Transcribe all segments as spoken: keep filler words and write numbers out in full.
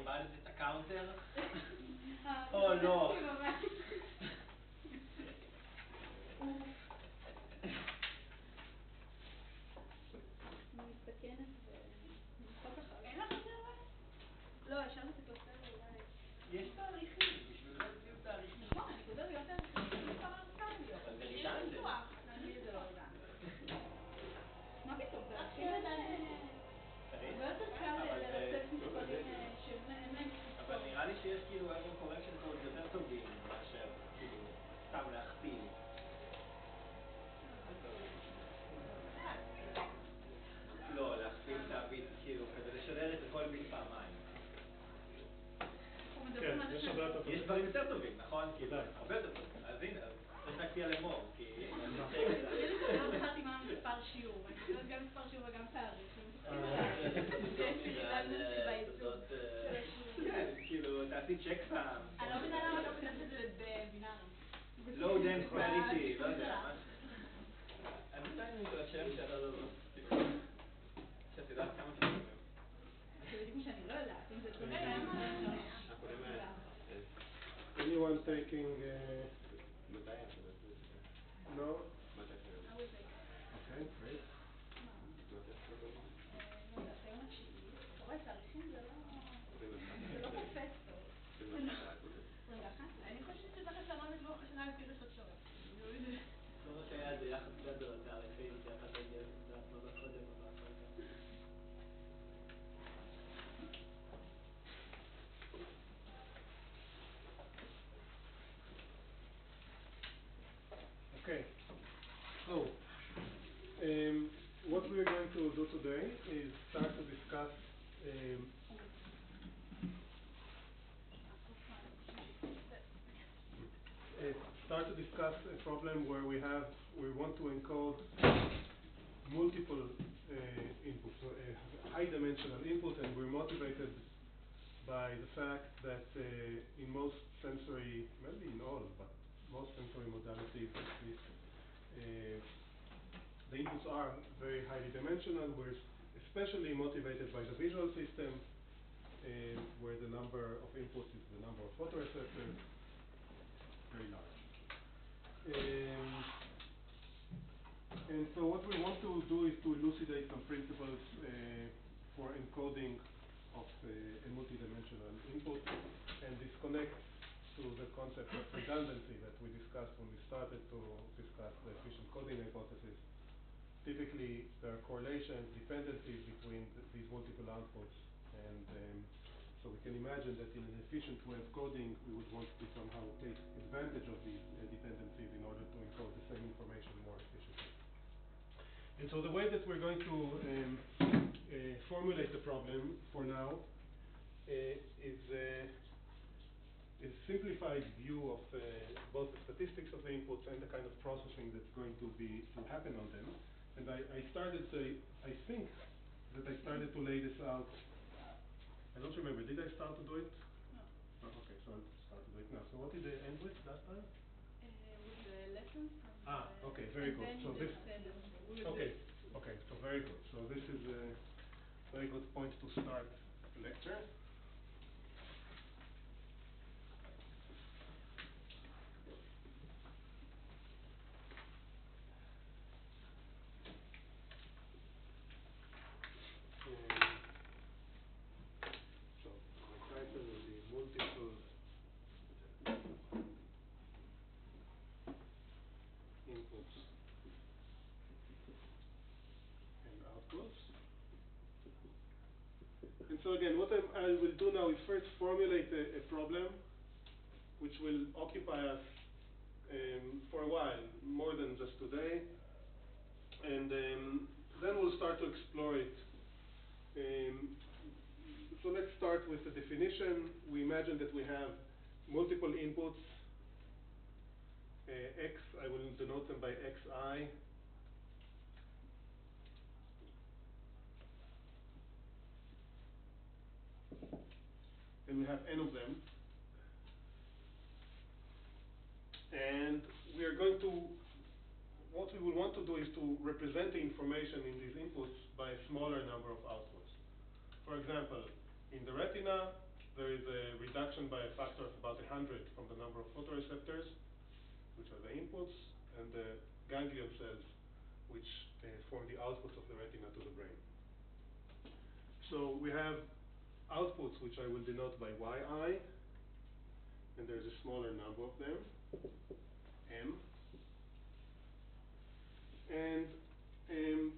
איבדת את הקאונטר? או לא. אני מסתכנת ונמחוק אחר. אין לך את זה אבל? לא, השארתי את הקלסר אולי. יש תהליכים, בשביל זה הציעו תהליכים. נכון, אני כותבת להיות תהליכים מספר ארצליות. אבל זה רידנדנט. אני זה לא רידנדנט. מה פתאום? זה הכי כן. מדענים. הרבה יותר קל לרצף מספרים שאין להם קיצור. אבל נראה לי שיש כאילו error correction codes יותר טובים מאשר כאילו סתם להכפיל. לא, להכפיל את הביט, כאילו, כדי לשדר את כל ביט פעמיים. כן, יש הרבה יותר טובים. יש דברים יותר טובים, נכון? כאילו, הרבה יותר טובים. אז הנה, צריך להקפיע לאמור, כי... אני לא זכרתי מה מספר שיעור. אני חושבת גם מספר שיעור וגם תאריך. שיש לי רידנדנסי בעיצוב של השיעור. כן, כאילו, תעשי צ'ק פעם. אני לא מבינה למה לא כותבת את זה בבינארי. low dense parity, לא יודע, מה... אני עדיין מתרשם שאתה לא... שאת יודעת כמה שיעורים. זה בדיוק שאני לא יודעת, אם זה תודה למה... Anyone taking... No? I will take it. Okay, great. לא יודעת, היום התשיעי. אתה רואה, תאריכים זה לא... זה לא תופס טוב. רגע, אני חושבת שצריך לשנות את לוח השנה לפי ראשון שורש. לא רק היה איזה יחס גדול לתאריכים, כי אתה תגיע לעצמו לקודם או לעשות את זה. Okay, so um, what we are going to do today is start to discuss um, uh, start to discuss a problem where we have we want to encode multiple uh, inputs, so a high dimensional input, and we're motivated by the fact that uh, in most sensory, maybe in all, but most sensory modalities, this, uh, the inputs are very highly dimensional. We're especially motivated by the visual system, uh, where the number of inputs is the number of photoreceptors, very large. Um, and so what we want to do is to elucidate some principles uh, for encoding of uh, a multidimensional input, and this connects to the concept of redundancy that we discussed when we started to discuss the efficient coding hypothesis. Typically, there are correlations, dependencies between th these multiple outputs, and um, so we can imagine that in an efficient way of coding, we would want to somehow take advantage of these uh, dependencies in order to encode the same information more efficiently. And so the way that we're going to um, uh, formulate the problem for now uh, is uh, a simplified view of uh, both the statistics of the inputs and the kind of processing that's going to be to happen on them. And I, I started to, I think that I started to lay this out. I don't remember, did I start to do it? No. Oh, okay, so I'll start to do it now. So what did I end with last time? Uh, with the lessons from Ah, the okay, very good. So this, okay, okay, so very good. So this is a very good point to start the lecture. Um, so my title will be multiple inputs and outputs. And so again, what I'm, I will do now is first formulate a, a problem which will occupy us um, for a while, more than just today. And um, then we'll start to explore it. Um, so let's start with the definition. We imagine that we have multiple inputs, uh, x, I will denote them by xi. And we have n of them. And we are going to, what we will want to do is to represent the information in these inputs by a smaller number of outputs. For example, in the retina, there is a reduction by a factor of about one hundred from the number of photoreceptors, which are the inputs, and the ganglion cells, which uh, form the outputs of the retina to the brain. So we have outputs, which I will denote by yi, and there's a smaller number of them, m. And um,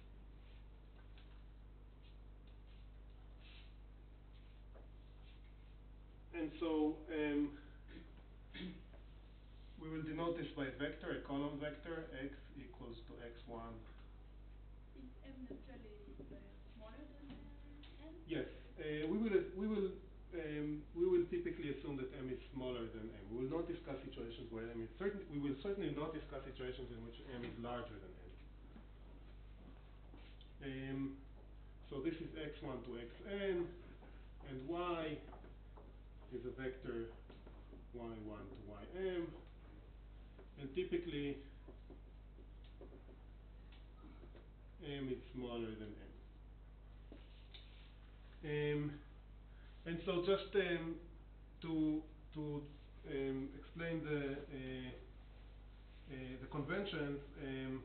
and so um, we will denote this by a vector, a column vector, x equals to x one. Is M naturally uh, smaller than uh, N? Yes, uh, we will we will um, we will typically assume that m is smaller than m. We will not discuss situations where m is certain. We will certainly not discuss situations in which m is larger than n. Um, so this is x one to xn, and y is a vector y one to ym, and typically m is smaller than n. Um, and so just um, to to um, explain the uh, uh, the conventions, um,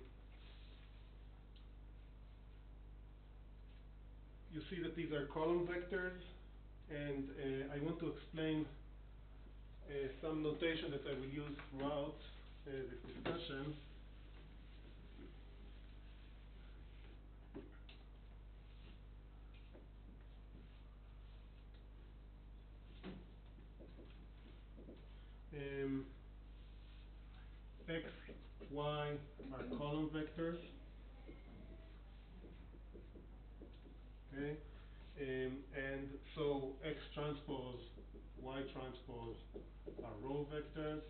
you see that these are column vectors, and uh, I want to explain uh, some notation that I will use throughout uh, this discussion. Um, x, y are column vectors. Okay, um, and so x transpose, y transpose are row vectors.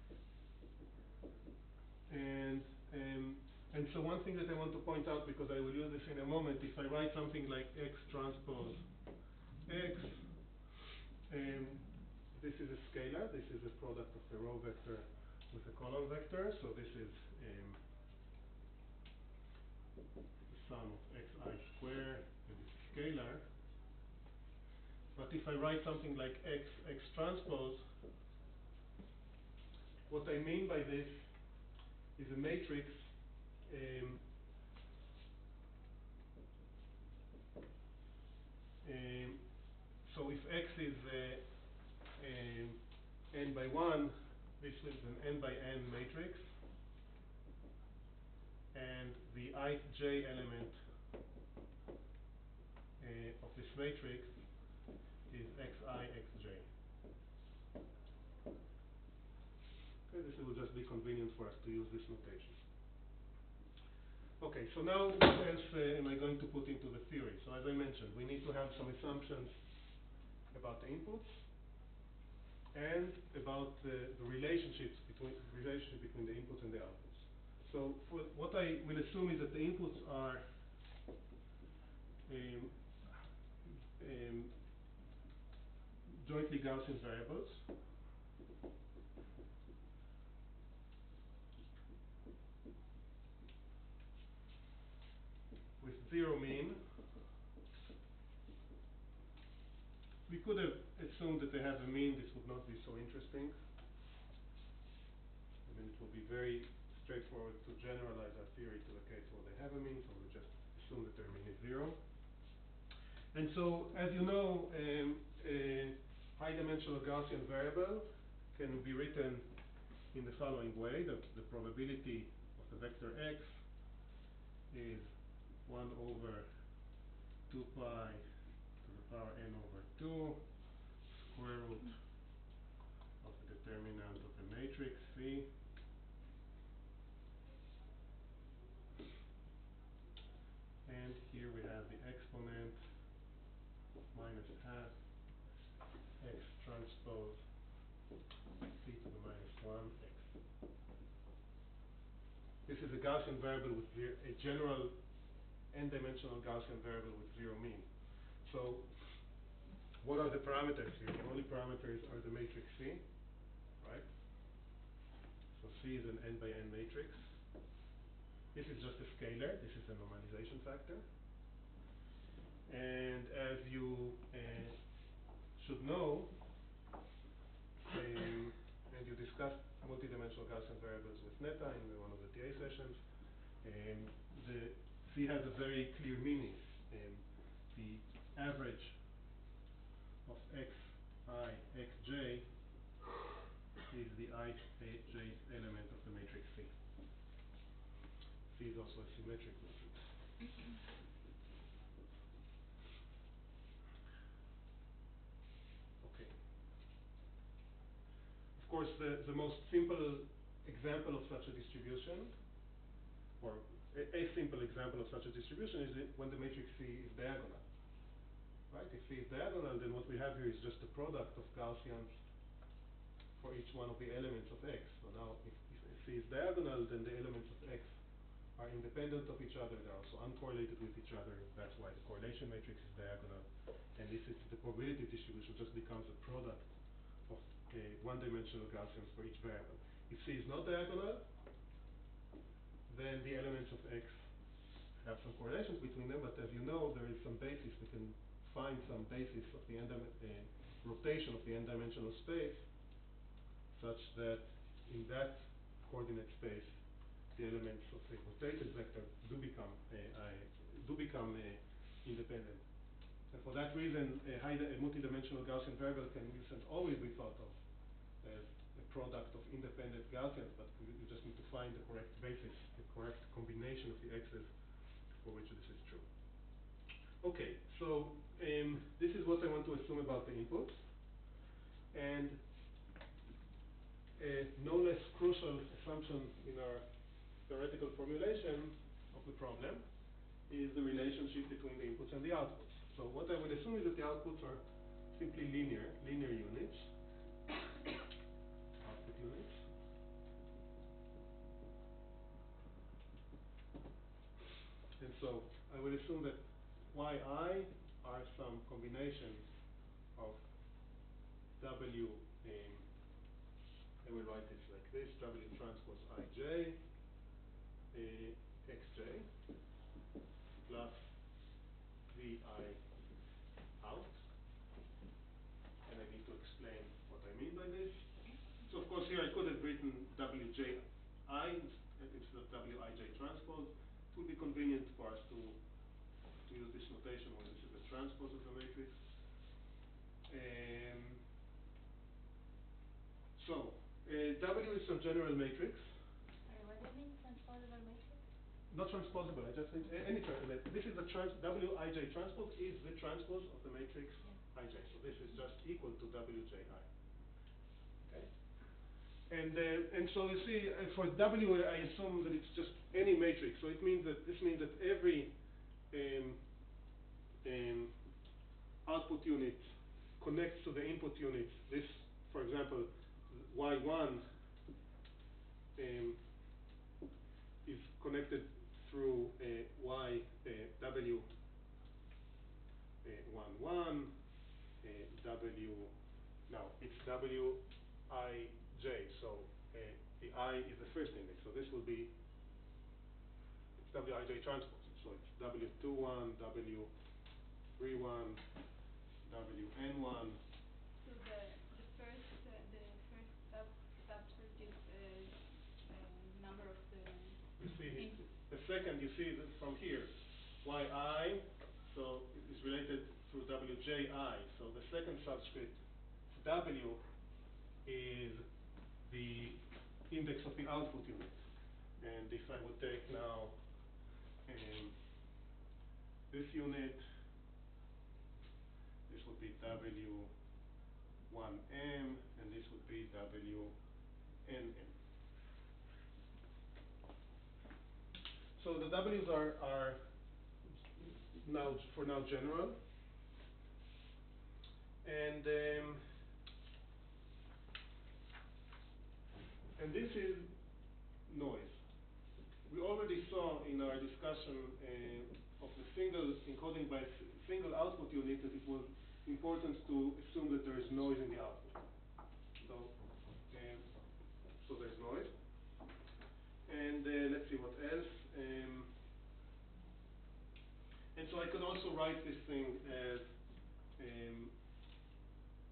And um, and so one thing that I want to point out, because I will use this in a moment, if I write something like x transpose x, um, this is a scalar. This is a product of the row vector with a column vector. So this is um, the sum of xi squared, and it's scalar. But if I write something like x, x transpose, what I mean by this is a matrix um, um, so if x is uh, um, n by one, this is an n by n matrix, and the ith j element uh, of this matrix is xi, xj. Okay, this will just be convenient for us to use this notation. Okay, so now what else uh, am I going to put into the theory? So as I mentioned, we need to have some assumptions about the inputs and about the, the relationships between relationship between the inputs and the outputs. So for what I will assume is that the inputs are um, um, jointly Gaussian variables. With zero mean. We could have assumed that they have a mean. This would not be so interesting. I mean, it will be very straightforward to generalize our theory to the case where they have a mean, so we'll just assume that their mean is zero. And so, as you know, um, a high-dimensional Gaussian variable can be written in the following way: that the probability of the vector x is one over two pi to the power n over two square root of the determinant of the matrix C. And here we have the exponent minus half x transpose c to the minus one x. This is a Gaussian variable with zero, a general n-dimensional Gaussian variable with zero mean. So what are the parameters here? The only parameters are the matrix C, right? So C is an n by n matrix. This is just a scalar. This is a normalization factor. And as you uh, should know, um, and you discussed multidimensional Gaussian variables with Neta in one of the T A sessions, um, the C has a very clear meaning. Um, the average of xi, xj is the ijth element of the matrix C. C is also a symmetric matrix. Okay. Of course, the, the most simple example of such a distribution, or a, a simple example of such a distribution, is it when the matrix C is diagonal. Right? If C is diagonal, then what we have here is just the product of Gaussians for each one of the elements of X. So now, if, if C is diagonal, then the elements of X are independent of each other. They're also uncorrelated with each other. That's why the correlation matrix is diagonal. And this is the probability distribution just becomes a product of uh, one-dimensional Gaussians for each variable. If C is not diagonal, then the elements of X have some correlations between them, but as you know, there is some basis. We can find some basis of the n uh, rotation of the n-dimensional space such that in that coordinate space, the elements of a rotated vector do become uh, uh, do become uh, independent. And for that reason, a, high a multidimensional Gaussian variable can in a sense always be thought of as a product of independent Gaussians, but you, you just need to find the correct basis, the correct combination of the x's for which this is true. Okay, so um, this is what I want to assume about the inputs. And a no less crucial assumption in our theoretical formulation of the problem is the relationship between the inputs and the outputs. So what I would assume is that the outputs are simply linear, linear units, output units. And so I would assume that yi are some combination of W, um, I will write this like this, W transpose ij, uh, xj, plus Vi out. And I need to explain what I mean by this. So of course here I could have written Wji instead of Wij transpose. It would be convenient for us to, to use this notation when this is a transpose of the matrix. Um, so, uh, W is some general matrix. Sorry, what do you mean transposable matrix? Not transposable, I just think any transpose. This is the trans Wij transpose is the transpose of the matrix Yeah. Ij. So this is just equal to Wji. Okay? And uh, and so you see, uh, for W, I assume that it's just any matrix. So it means that this means that every um, um, output unit connects to the input unit. This, for example, Y one um, is connected through uh, Y uh, W uh, one one, uh, W. Now it's W I J. So uh, the I is the first index. So this will be it's W I J transpose. So it's W two one, W three one, W N one. So the the first uh, the first sub subscriptive uh, uh, number of the You see input. the second, you see that from here, yi, so it is related through wji. So the second subscript, w, is the index of the output unit. And if I would take now um, this unit, this would be W one M, and this would be W N M. So the W's are, are now, for now, general. And um, and this is noise. We already saw in our discussion uh, of the single encoding by single output unit that it was important to assume that there is noise in the output. So, um, so there's noise. And uh, let's see what else. Um, and so I could also write this thing as um,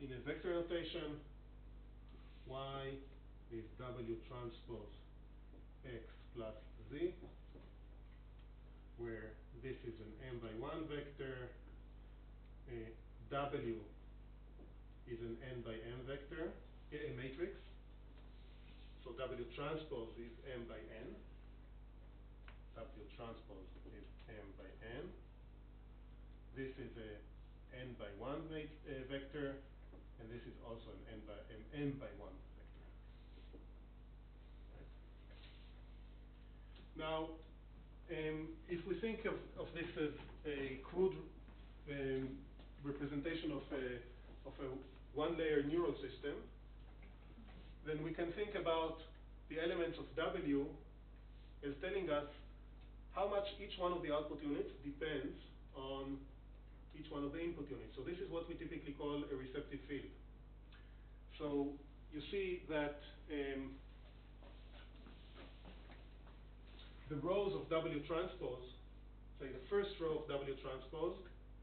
in a vector notation, Y is W transpose X plus Z, where this is an m by one vector, uh, W is an n by m vector, a, a matrix. So W transpose is m by n. W transpose is m by n. This is a n by one mat uh, vector, and this is also an n by m, m by one vector. Right. Now, um, if we think of, of this as a crude um, representation of a of a one-layer neural system, then we can think about the elements of W as telling us how much each one of the output units depends on each one of the input units. So this is what we typically call a receptive field. So you see that um, the rows of W transpose, say the first row of W transpose,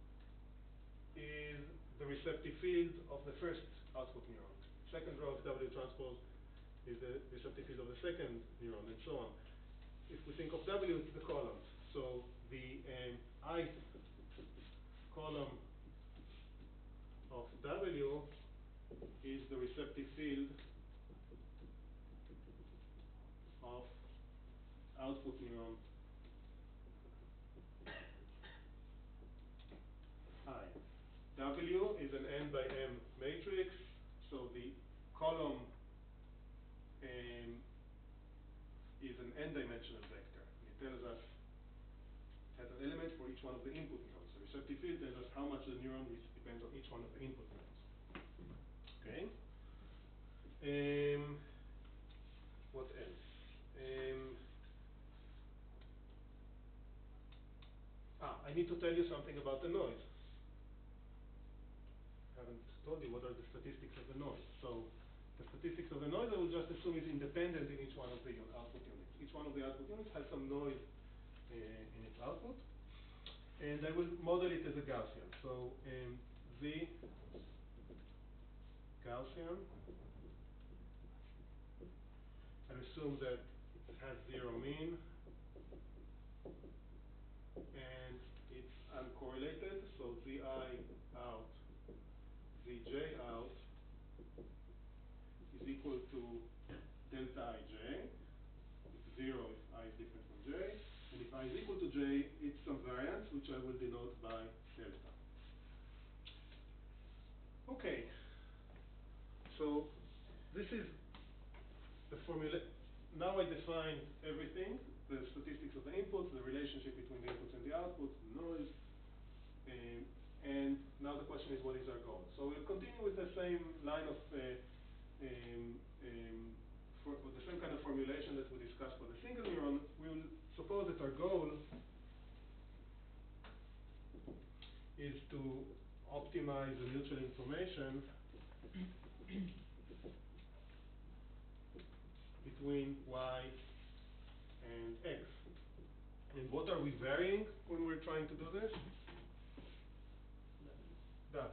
is the receptive field of the first output neuron. Second row of W transpose is the receptive field of the second neuron, and so on. If we think of W, it's the columns. So the um, ith column of W is the receptive field of output neuron I. W is an n by m matrix, so the column um, is an n-dimensional vector. It tells us, has an element for each one of the input neurons. The receptive field tells us how much the neuron is, depends on each one of the input neurons. Okay? Um, what else? Um, ah, I need to tell you something about the noise. I haven't told you what are the statistics of the noise. So the statistics of the noise, I will just assume is independent in each one of the output units. Each one of the output units has some noise uh, in its output. And I will model it as a Gaussian. So um, Z Gaussian, I assume that it has zero mean, and it's uncorrelated, so Zi out, Zj out is equal to delta ij. It's zero if I is different from j, and if I is equal to j, it's some variance, which I will denote by delta. Okay, so this is the formula. Now I define everything, the statistics of the inputs, the relationship between the inputs and the outputs, the noise, um, and now the question is, what is our goal? So we'll continue with the same line of, uh, um, um, for, with the same kind of formulation that we discussed for the single neuron. We'll suppose that our goal is to optimize the mutual information between Y and X. And what are we varying when we're trying to do this? W.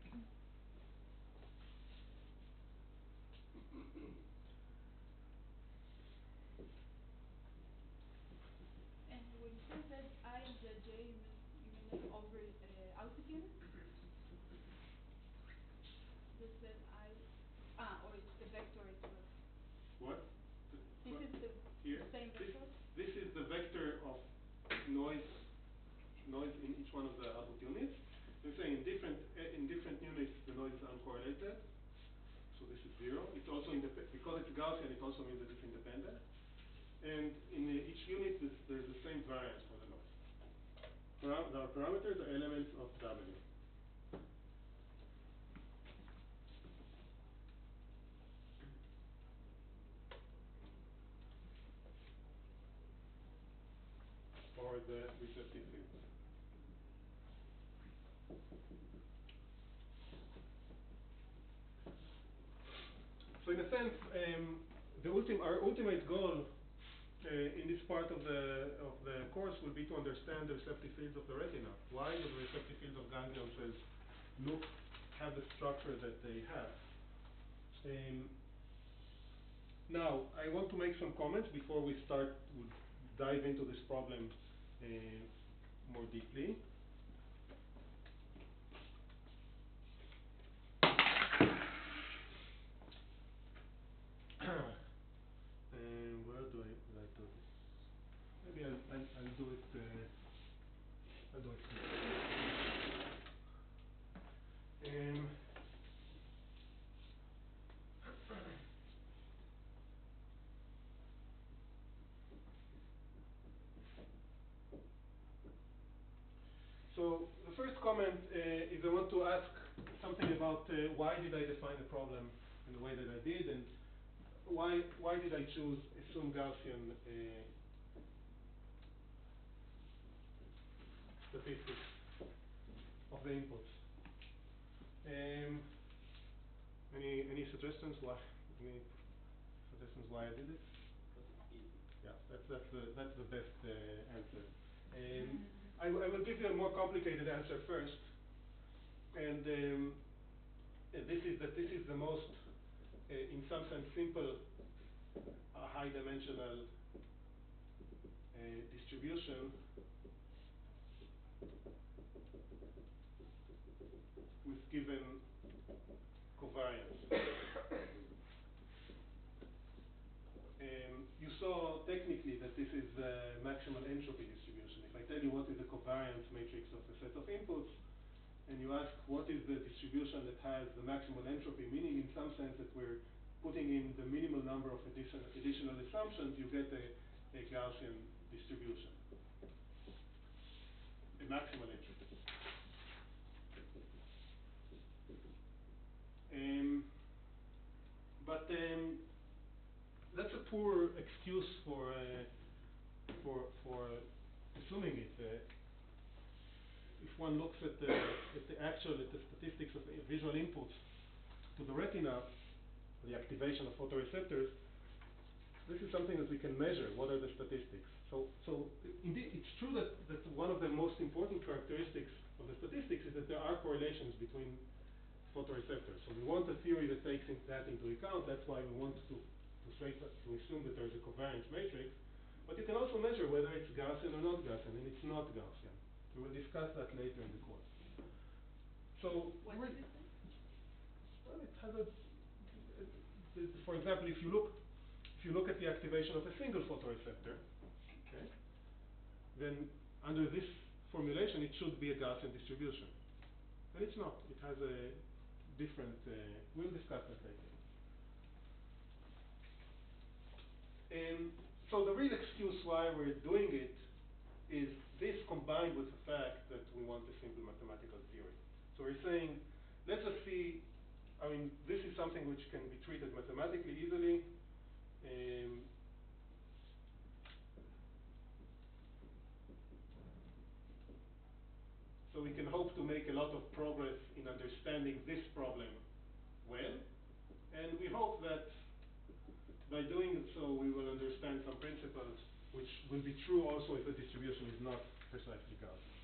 And when you say that I and the J, you mean, you mean like over uh, output units? Just that I, ah, or it's the vector itself. What? This What? is the Here? same This, vector? this is the vector of noise noise in each one of the output units. Let's say in different uh, in different units the noise is uncorrelated. So this is zero. It's also independent because it's Gaussian. It also means that it's independent. And in the, each unit, this, there's the same variance for the noise. Param the parameters are elements of W. Or the receptive field. So in a sense, um, the ultim our ultimate goal uh, in this part of the of the course will be to understand the receptive fields of the retina. Why do the receptive fields of ganglion cells look have the structure that they have. Um, now, I want to make some comments before we start to dive into this problem uh, more deeply. Um, where do I, will I do this? Maybe I'll, I'll, I'll do it, uh, I'll do it here. Um, so the first comment uh, is I want to ask something about uh, why did I define the problem in the way that I did, and why why did I choose assume Gaussian uh, statistics of the inputs. Um, any any suggestions why any suggestions why I did it? Because it's easy. Yeah, that's that's the that's the best uh, answer. Um, I, w I will give you a more complicated answer first, and um, uh, this is that this is the most, uh, in some sense, simple uh, high-dimensional uh, distribution with given covariance. Um, you saw technically that this is a maximal entropy distribution. If I tell you what is the covariance matrix of a set of inputs, and you ask what is the distribution that has the maximal entropy, meaning in some sense that we're putting in the minimal number of addition, additional assumptions, you get a, a Gaussian distribution, a maximal entropy. Um, but um, that's a poor excuse for uh, for for assuming it. Uh, if one looks at the at the actual at the statistics of visual inputs to the retina, the activation of photoreceptors, this is something that we can measure. What are the statistics? So so indeed, it's true that that one of the most important characteristics of the statistics is that there are correlations between photoreceptors. So we want a theory that takes in, that into account. That's why we want to to, say, to assume that there's a covariance matrix. But you can also measure whether it's Gaussian or not Gaussian, and it's not Gaussian. We will discuss that later in the course. So, What really, is it then? well, it has a, uh, for example, if you look, if you look at the activation of a single photoreceptor, okay, then under this formulation, it should be a Gaussian distribution. And it's not. It has a different, uh, we'll discuss that later. And so the real excuse why we're doing it is this combined with the fact that we want a simple mathematical theory. So we're saying, let's just see, I mean, this is something which can be treated mathematically easily. Um, so we can hope to make a lot of progress in understanding this problem well. And we hope that by doing so, we will understand some principles which will be true also if the distribution is not precisely Gaussian.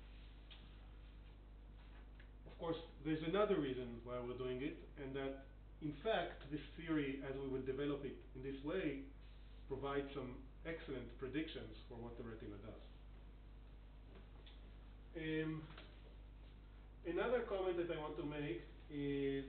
Of course, there's another reason why we're doing it, and that, in fact, this theory, as we will develop it in this way, provides some excellent predictions for what the retina does. Um, another comment that I want to make is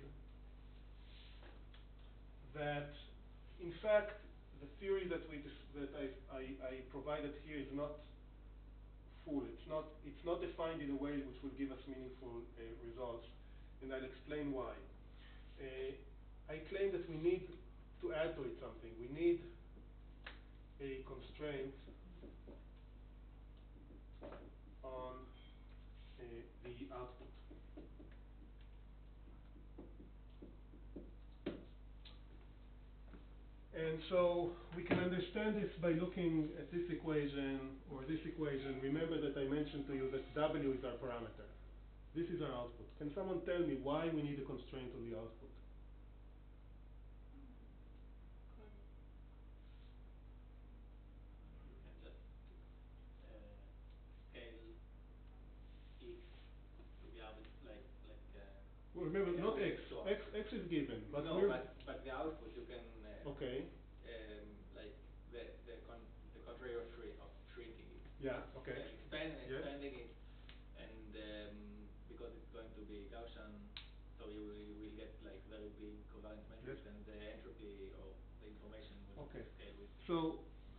that, in fact, the theory that we that I, I, I provided here is not full. It's not it's not defined in a way which will give us meaningful uh, results, and I'll explain why. Uh, I claim that we need to add to it something. We need a constraint on uh, the output. And so we can understand this by looking at this equation or this equation. Remember that I mentioned to you that W is our parameter. This is our output. Can someone tell me why we need a constraint on the output? You can just uh, scale x to be able, like like uh, Well, remember, Yeah, not okay, x. so- X, x is given, but no, we're... but, but the output you can, uh, Okay, um, like, the, the con, the contrary of shrink, of shrinking it. yeah, okay. Like expand, Yes. expanding it, and um, because it's going to be Gaussian, so you will, you will get like very big covariance matrix, Yes. and the entropy of the information will Okay. scale with. So,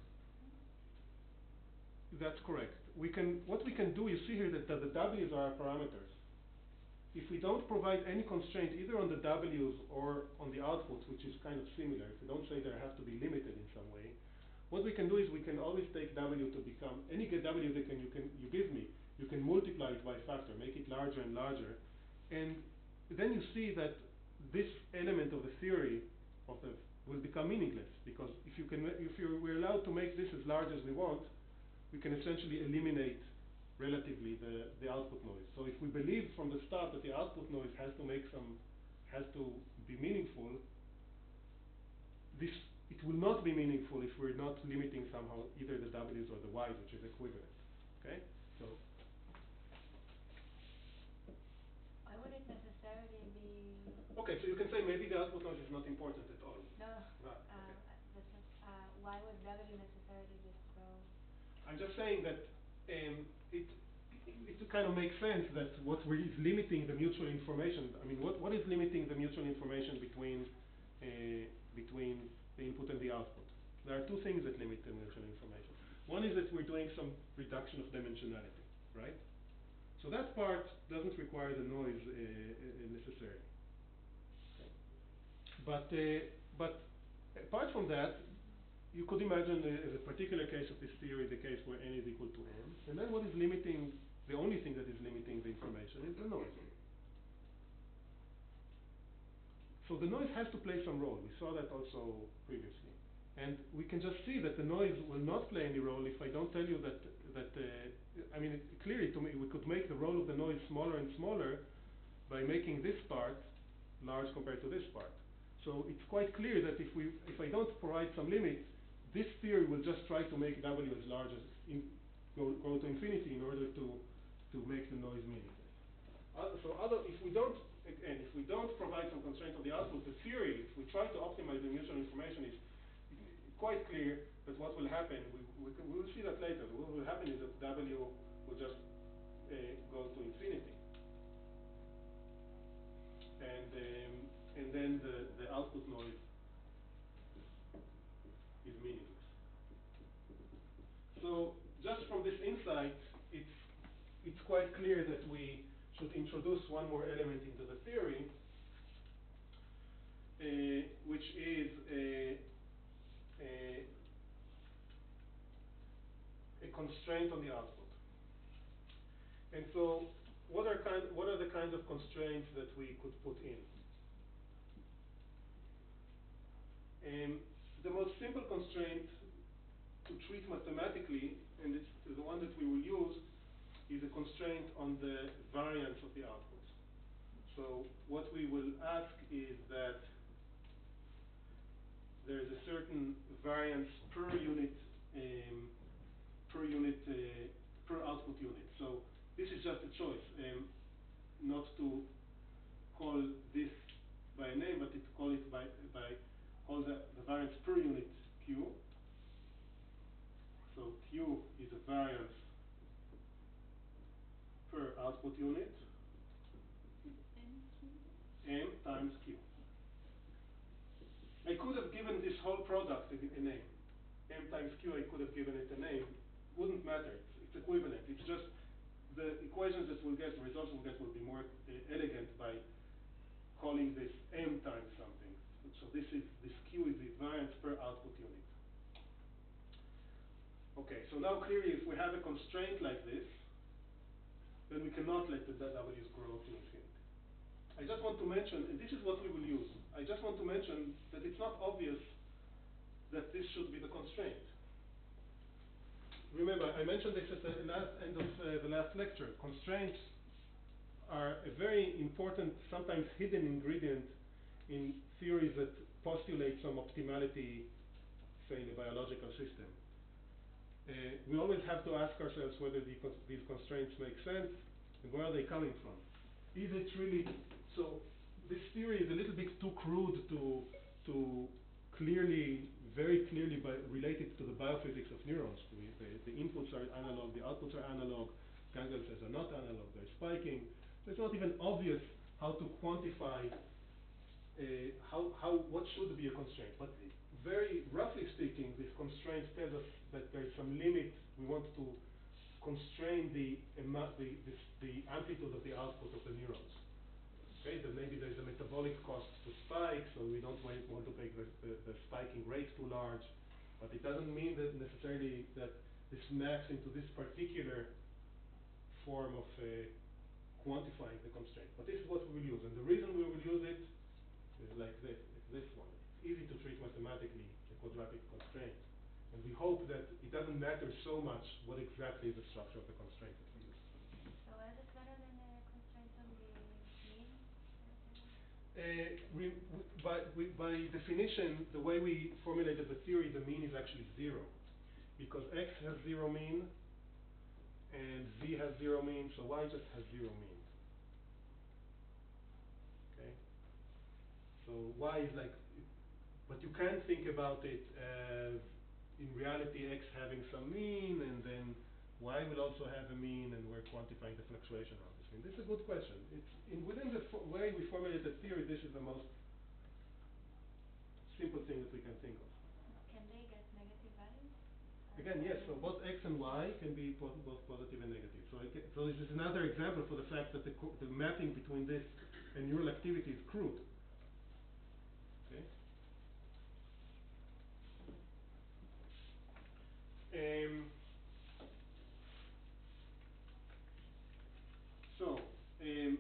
that's correct. We can, what we can do, you see here that the, the W's are our parameters. If we don't provide any constraint either on the W's or on the outputs, which is kind of similar, if we don't say they have to be limited in some way, what we can do is we can always take W to become, any W that can, you can, you give me, you can multiply it by a factor, make it larger and larger, and then you see that this element of the theory of the will become meaningless, because if you can, if you we're allowed to make this as large as we want, we can essentially eliminate relatively the, the output noise. So if we believe from the start that the output noise has to make some, has to be meaningful, this, it will not be meaningful if we're not limiting somehow either the W's or the Y's, which is equivalent. Okay? So, Why would it necessarily be? okay, so you can say maybe the output noise is not important at all. No. Right, Uh, okay. that's not, uh, why would W necessarily just grow? I'm just saying that um, it, it kind of makes sense that what we is limiting the mutual information. I mean, what, what is limiting the mutual information between uh, between the input and the output? There are two things that limit the mutual information. One is that we're doing some reduction of dimensionality, right? So that part doesn't require the noise uh, uh, necessarily. Okay. But uh, but apart from that, you could imagine uh, as a particular case of this theory, the case where n is equal to m, and then what is limiting, the only thing that is limiting the information is the noise. So the noise has to play some role. We saw that also previously. And we can just see that the noise will not play any role if I don't tell you that, that uh, I mean, it, clearly to me, we could make the role of the noise smaller and smaller by making this part large compared to this part. So it's quite clear that if we, if I don't provide some limit, this theory will just try to make W as large as, in, go, go to infinity in order to, to make the noise meaningless. Uh, so other, if we don't, again, if we don't provide some constraint on the output, the theory, if we try to optimize the mutual information, is quite clear that what will happen, we, we, can, we will see that later, what will happen is that W will just uh, go to infinity. And, um, and then the, the output noise is meaningless. So just from this insight, it's, it's quite clear that we should introduce one more element into the theory, uh, which is a, a, a constraint on the output. And so what are, kind, what are the kinds of constraints that we could put in? Um, the most simple constraint to treat mathematically, and it's the one that we will use, is a constraint on the variance of the output. So what we will ask is that there is a certain variance per unit, um, per unit, uh, per output unit. So this is just a choice, um, not to call this by a name, but to call it by by call the, the variance per unit Q. So Q is a variance per output unit, M times Q. I could have given this whole product a, a name. M times Q, I could have given it a name. Wouldn't matter. It's, it's equivalent. It's just the equations that we'll get, the results we'll get will be more uh, elegant by calling this M times something. So this is, this Q is the variance per output unit. Okay, so now clearly if we have a constraint like this, then we cannot let the W's grow to infinity. I just want to mention, and this is what we will use, I just want to mention that it's not obvious that this should be the constraint. Remember, I mentioned this at the last end of uh, the last lecture. Constraints are a very important, sometimes hidden ingredient in theories that postulate some optimality, say, in a biological system. Uh, we always have to ask ourselves whether the cons these constraints make sense and where are they coming from. is it really, so this theory is a little bit too crude to, to clearly, very clearly by, related to the biophysics of neurons. We, the, the inputs are analog, the outputs are analog, ganglion cells are not analog, they're spiking. It's not even obvious how to quantify uh, how, how, what should be a constraint. But very roughly speaking, this constraint tells us that there is some limit. We want to constrain the, ema- the, this, the amplitude of the output of the neurons. Okay, that maybe there's a metabolic cost to spike, so we don't want, want to make the, the, the spiking rate too large. But it doesn't mean that necessarily that this maps into this particular form of uh, quantifying the constraint. But this is what we will use, and the reason we will use it is like this, it's this one. It's easy to treat mathematically a quadratic constraint. And we hope that it doesn't matter so much what exactly is the structure of the constraint that we use. So why is it better than the constraints on the mean? Uh, we, we, by, we, by definition, the way we formulated the theory, the mean is actually zero. Because x has zero mean, and z has zero mean, so y just has zero mean. Okay? So y is like, but you can think about it as, in reality, x having some mean, and then y will also have a mean, and we're quantifying the fluctuation of this mean. This is a good question. It's in within the fo- way we formulated the theory, this is the most simple thing that we can think of. Can they get negative values? Again, yes, so both x and y can be po both positive and negative. So, I ca- so this is another example for the fact that the, co the mapping between this and neural activity is crude. Okay? Um, so, um,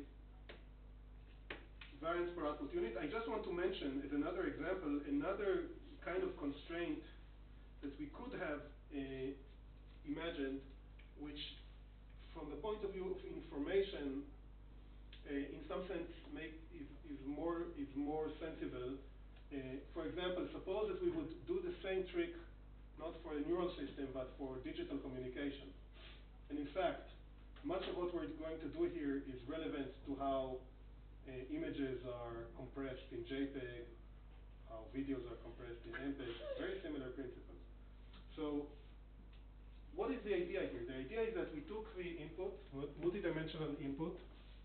variance per output unit. I just want to mention, as another example, another kind of constraint that we could have uh, imagined, which, from the point of view of information, uh, in some sense, make is, is more is more sensible. Uh, for example, suppose that we would do the same trick, not for a neural system, but for digital communication. And in fact, much of what we're going to do here is relevant to how uh, images are compressed in JPEG, how videos are compressed in MPEG, very similar principles. So what is the idea here? The idea is that we took the input, multidimensional input,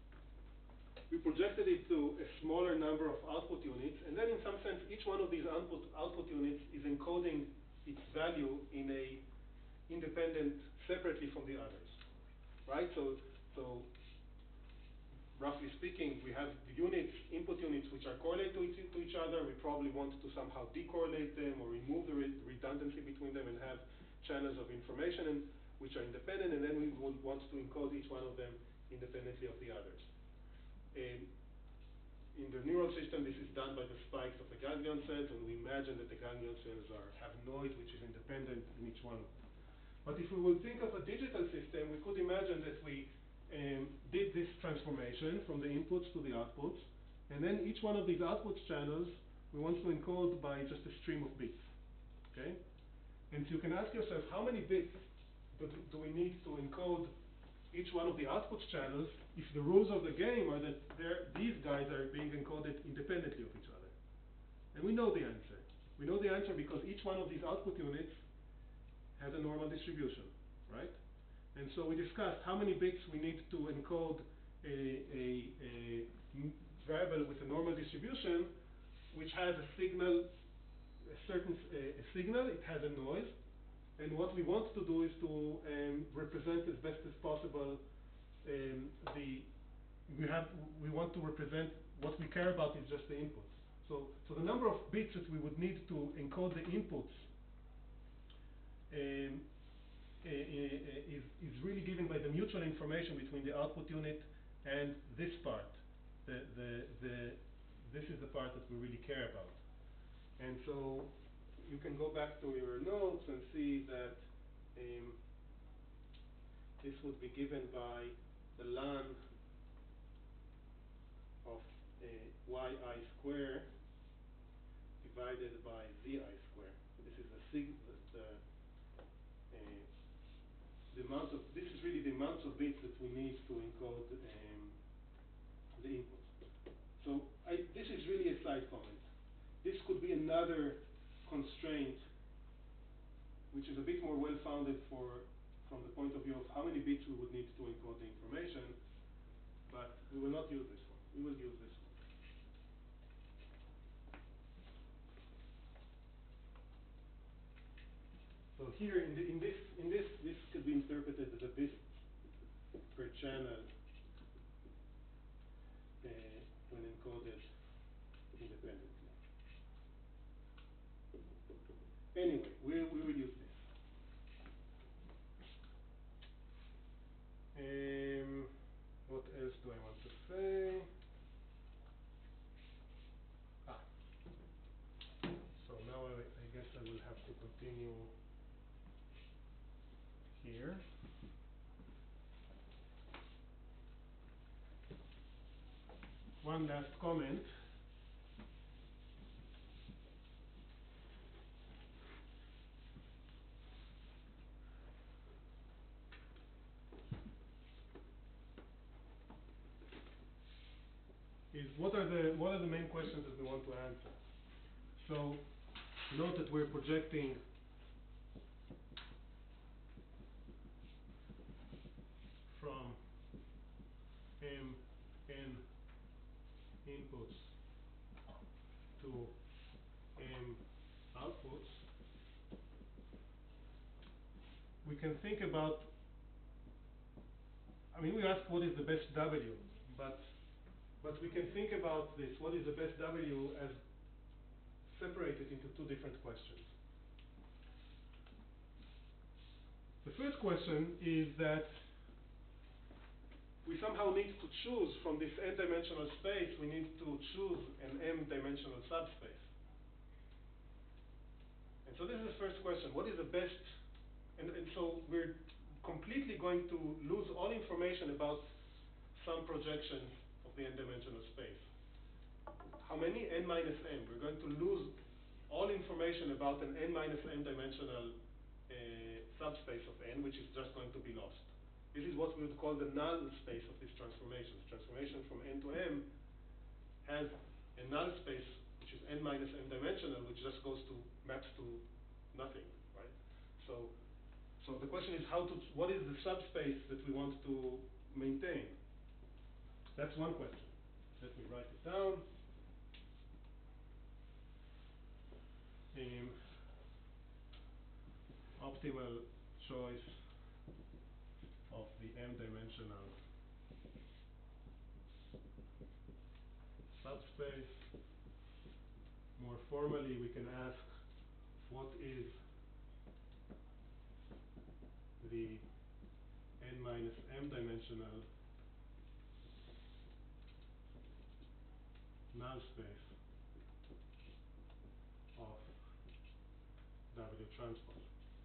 we projected it to a smaller number of output units, and then in some sense, each one of these output, output units is encoding its value in a independent, separately from the others, right? So, so roughly speaking, we have the units, input units, which are correlated to each, to each other. We probably want to somehow decorrelate them or remove the re redundancy between them and have channels of information and, which are independent, and then we would want to encode each one of them independently of the others. Um, in the neural system, this is done by the spikes of the ganglion cells, and we imagine that the ganglion cells are, have noise which is independent in each one of them. But if we would think of a digital system, we could imagine that we um, did this transformation from the inputs to the outputs, and then each one of these outputs channels we want to encode by just a stream of bits. Okay? And so you can ask yourself, how many bits do, do we need to encode each one of the output channels if the rules of the game are that these guys are being encoded independently of each other? And we know the answer. We know the answer because each one of these output units has a normal distribution, right? And so we discussed how many bits we need to encode a, a, a variable with a normal distribution, which has a signal, a certain a, a signal, it has a noise. And what we want to do is to um, represent as best as possible um, the, we have, we want to represent what we care about is just the inputs. So, so the number of bits that we would need to encode the inputs um, uh, uh, is, is really given by the mutual information between the output unit and this part. The, the, the, this is the part that we really care about. And so you can go back to your notes and see that um, this would be given by the ln of uh, yi square divided by zi square. This is the sig the, the, uh, the amount of this is really the amount of bits that we need to encode um, side comment. This could be another constraint which is a bit more well-founded for, from the point of view of how many bits we would need to encode the information, but we will not use this one. We will use this one. So here in, the, in this, in this, this could be interpreted as a bit per channel uh, when encoded independently. Anyway, we, we will use this. Um, what else do I want to say? Ah. So now I, I guess I will have to continue here. One last comment. Is what are the what are the main questions that we want to answer? So note that we're projecting from M N inputs to M outputs. We can think about, I mean, we ask what is the best W, but but we can think about this, what is the best W, as separated into two different questions. The first question is that we somehow need to choose from this n-dimensional space, we need to choose an m-dimensional subspace. And so this is the first question, what is the best, and, and so we're completely going to lose all information about some projection of the n-dimensional space. How many? N minus m. We're going to lose all information about an n minus m dimensional uh, subspace of n, which is just going to be lost. This is what we would call the null space of this transformation. Transformation from n to m has a null space, which is n minus m dimensional, which just goes to, maps to nothing, right? So, so the question is how to, what is the subspace that we want to maintain? That's one question. Let me write it down. Um, optimal choice of the m-dimensional subspace. More formally, we can ask what is the n minus m dimensional null space of W transpose.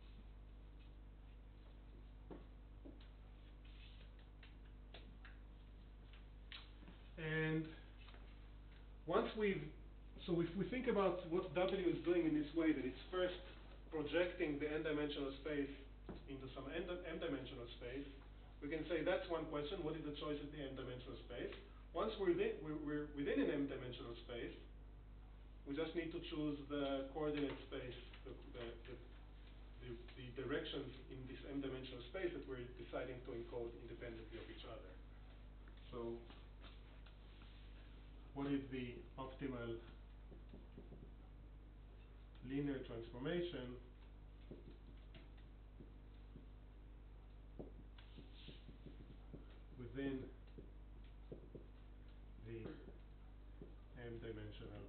And once we've, so if we think about what W is doing in this way, that it's first projecting the n-dimensional space into some m-dimensional space, we can say that's one question, what is the choice of the m-dimensional space? Once we're within, we're, we're within an m-dimensional space, we just need to choose the coordinate space, the, the, the, the, the directions in this m-dimensional space that we're deciding to encode independently of each other. So, what is the optimal linear transformation within the m-dimensional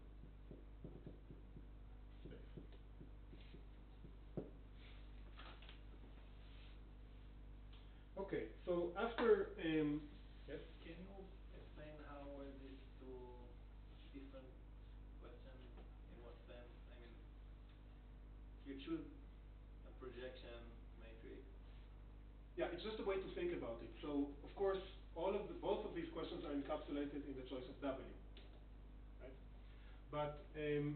space? Okay, so after, um, yes? Can you explain how are these two different questions? In what sense? I mean, you choose a projection matrix. Yeah, it's just a way to think about it. So, of course, all of the, both of these questions are encapsulated in the choice of W, right? But um,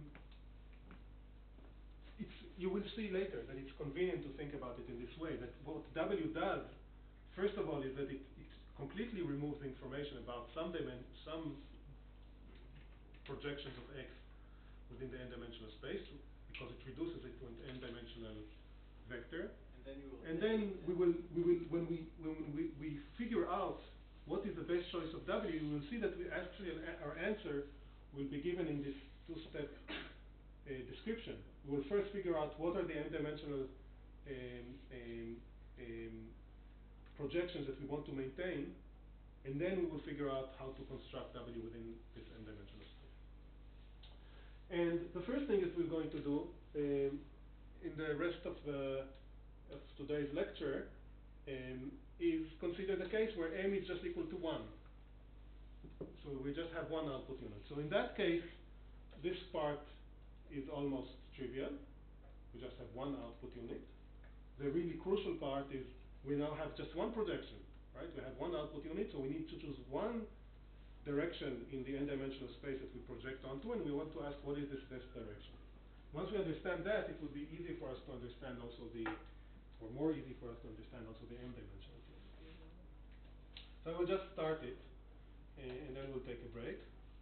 it's, you will see later that it's convenient to think about it in this way, that what W does, first of all, is that it, it completely removes the information about some dimen some projections of X within the n-dimensional space, because it reduces it to an n-dimensional vector. And then you will. And then we will, we will, when we, when we, we figure out what is the best choice of W, you will see that we actually, an- our answer will be given in this two-step uh, description. We will first figure out what are the n-dimensional um, um, um, projections that we want to maintain, and then we will figure out how to construct W within this n-dimensional space. And the first thing that we're going to do um, in the rest of the of today's lecture um, is consider the case where M is just equal to one. So we just have one output unit. So in that case, this part is almost trivial. We just have one output unit. The really crucial part is we now have just one projection, right? We have one output unit, so we need to choose one direction in the n-dimensional space that we project onto, and we want to ask what is this best direction. Once we understand that, it will be easy for us to understand also the, or more easy for us to understand also the m-dimensional space. So I will just start it, uh, and then we'll take a break.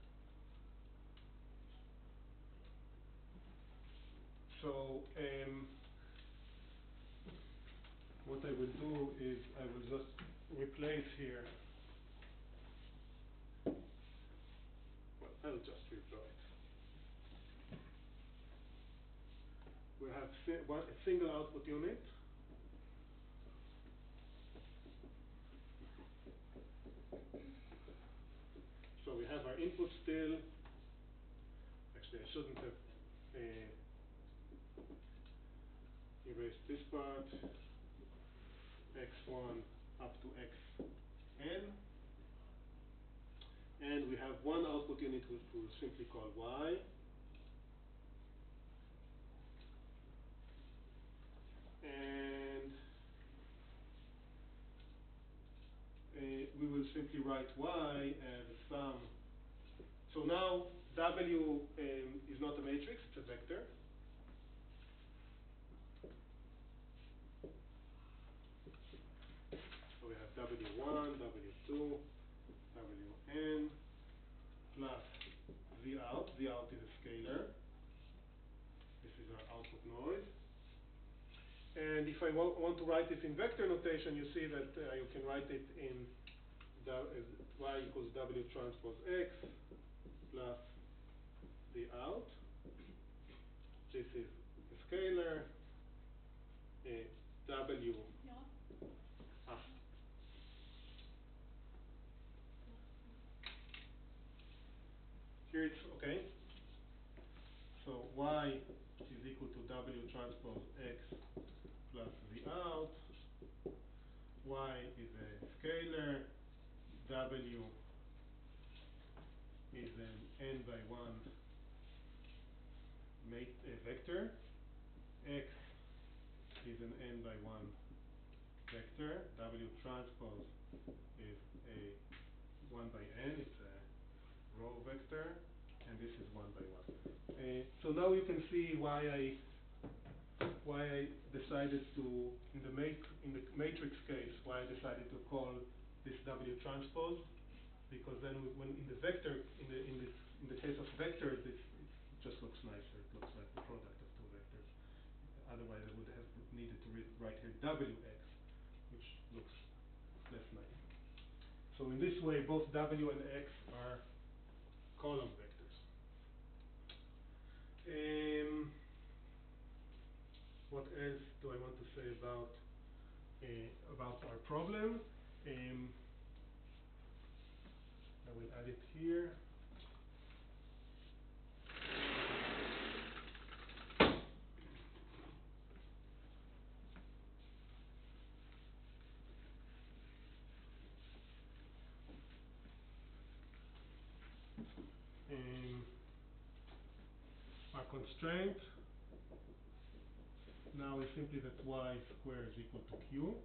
So um, what I will do is I will just replace here. Well, I'll just redraw it. We have si one, a single output unit. So we have our input still. Actually, I shouldn't have uh, erased this part. x one up to xn. And we have one output unit which we'll simply call y. And uh, we will simply write y as a sum. So now W um, is not a matrix, it's a vector. So we have W one, W two, W n plus V out. V out is a scalar. This is our output noise. And if I wa want to write this in vector notation, you see that uh, you can write it in w as y equals W transpose X plus the out. This is a scalar. Uh, W. Ah. Here it's okay. So y is equal to W transpose X plus V out. Y is a scalar. W is an n by one mate, a vector. X is an n by one vector. W transpose is a one by n. It's a row vector, and this is one by one. Uh, so now you can see why I why I decided to in the mat in the matrix case why I decided to call this W transpose, because then when in the vector in the in this in the case of vectors this it just looks nicer. It looks like the product of two vectors. Otherwise I would have needed to read, write here W X, which looks less nice. So in this way both W and X are column vectors. Um, what else do I want to say about uh, about our problem? Um, I will add it here. Um, our constraint now is simply that y squared is equal to q.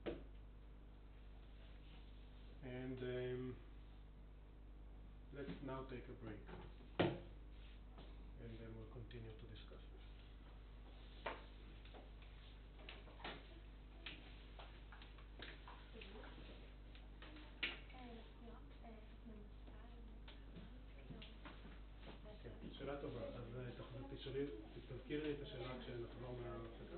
And um, let's now take a break. And then we'll continue to discuss this. טובה, אז אה, תח- תשאלי, תזכירי לי את השאלה כשנחזור מההפסקה.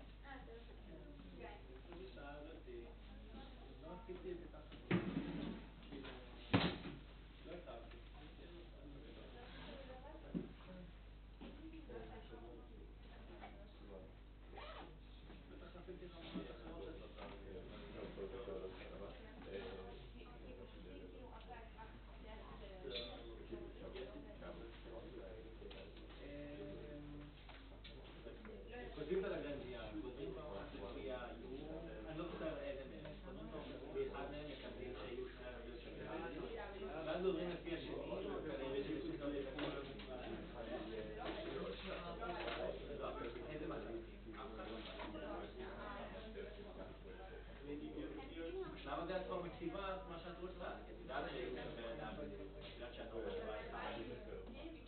הוא שאל אותי, לא עשיתי את זה ככה, כאילו, לא הכרתי. בטח עשיתי לך משהו אחרות כותבים על הגרנזייה, כותבים פעם לגבייה, אני לא זוכר איזה מהם, כותבים פעם באחד מהם מקבלים שיהיו שני ערביות של ואז עוברים לפי השני, וכנראה שמסוכר לכולם איזה מצבים? בשלב הזה את כבר מקציבה את מה שאת רוצה, כי את יודעת שהיא מקבלת עבד, את יודעת שהנורמה שלה היא חמש.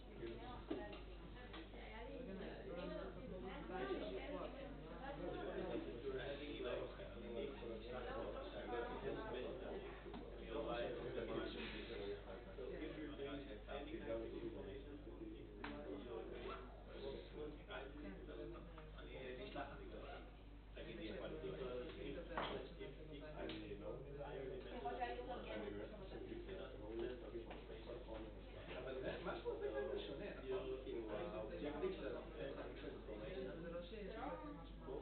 אבל זה משהו הרבה יותר שונה, נכון? כאילו האובג'קטיב של זה לא שיש משהו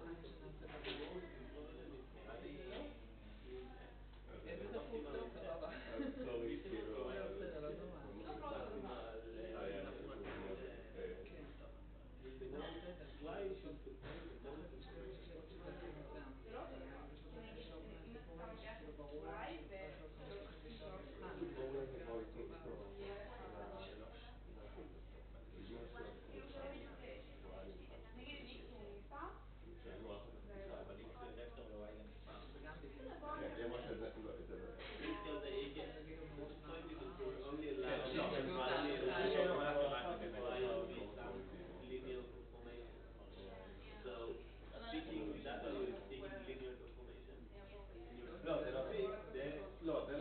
איזה דפוק טוב, סבבה. בסדר, לא נורא. לא, זה לא פיק, זה לא, זה לא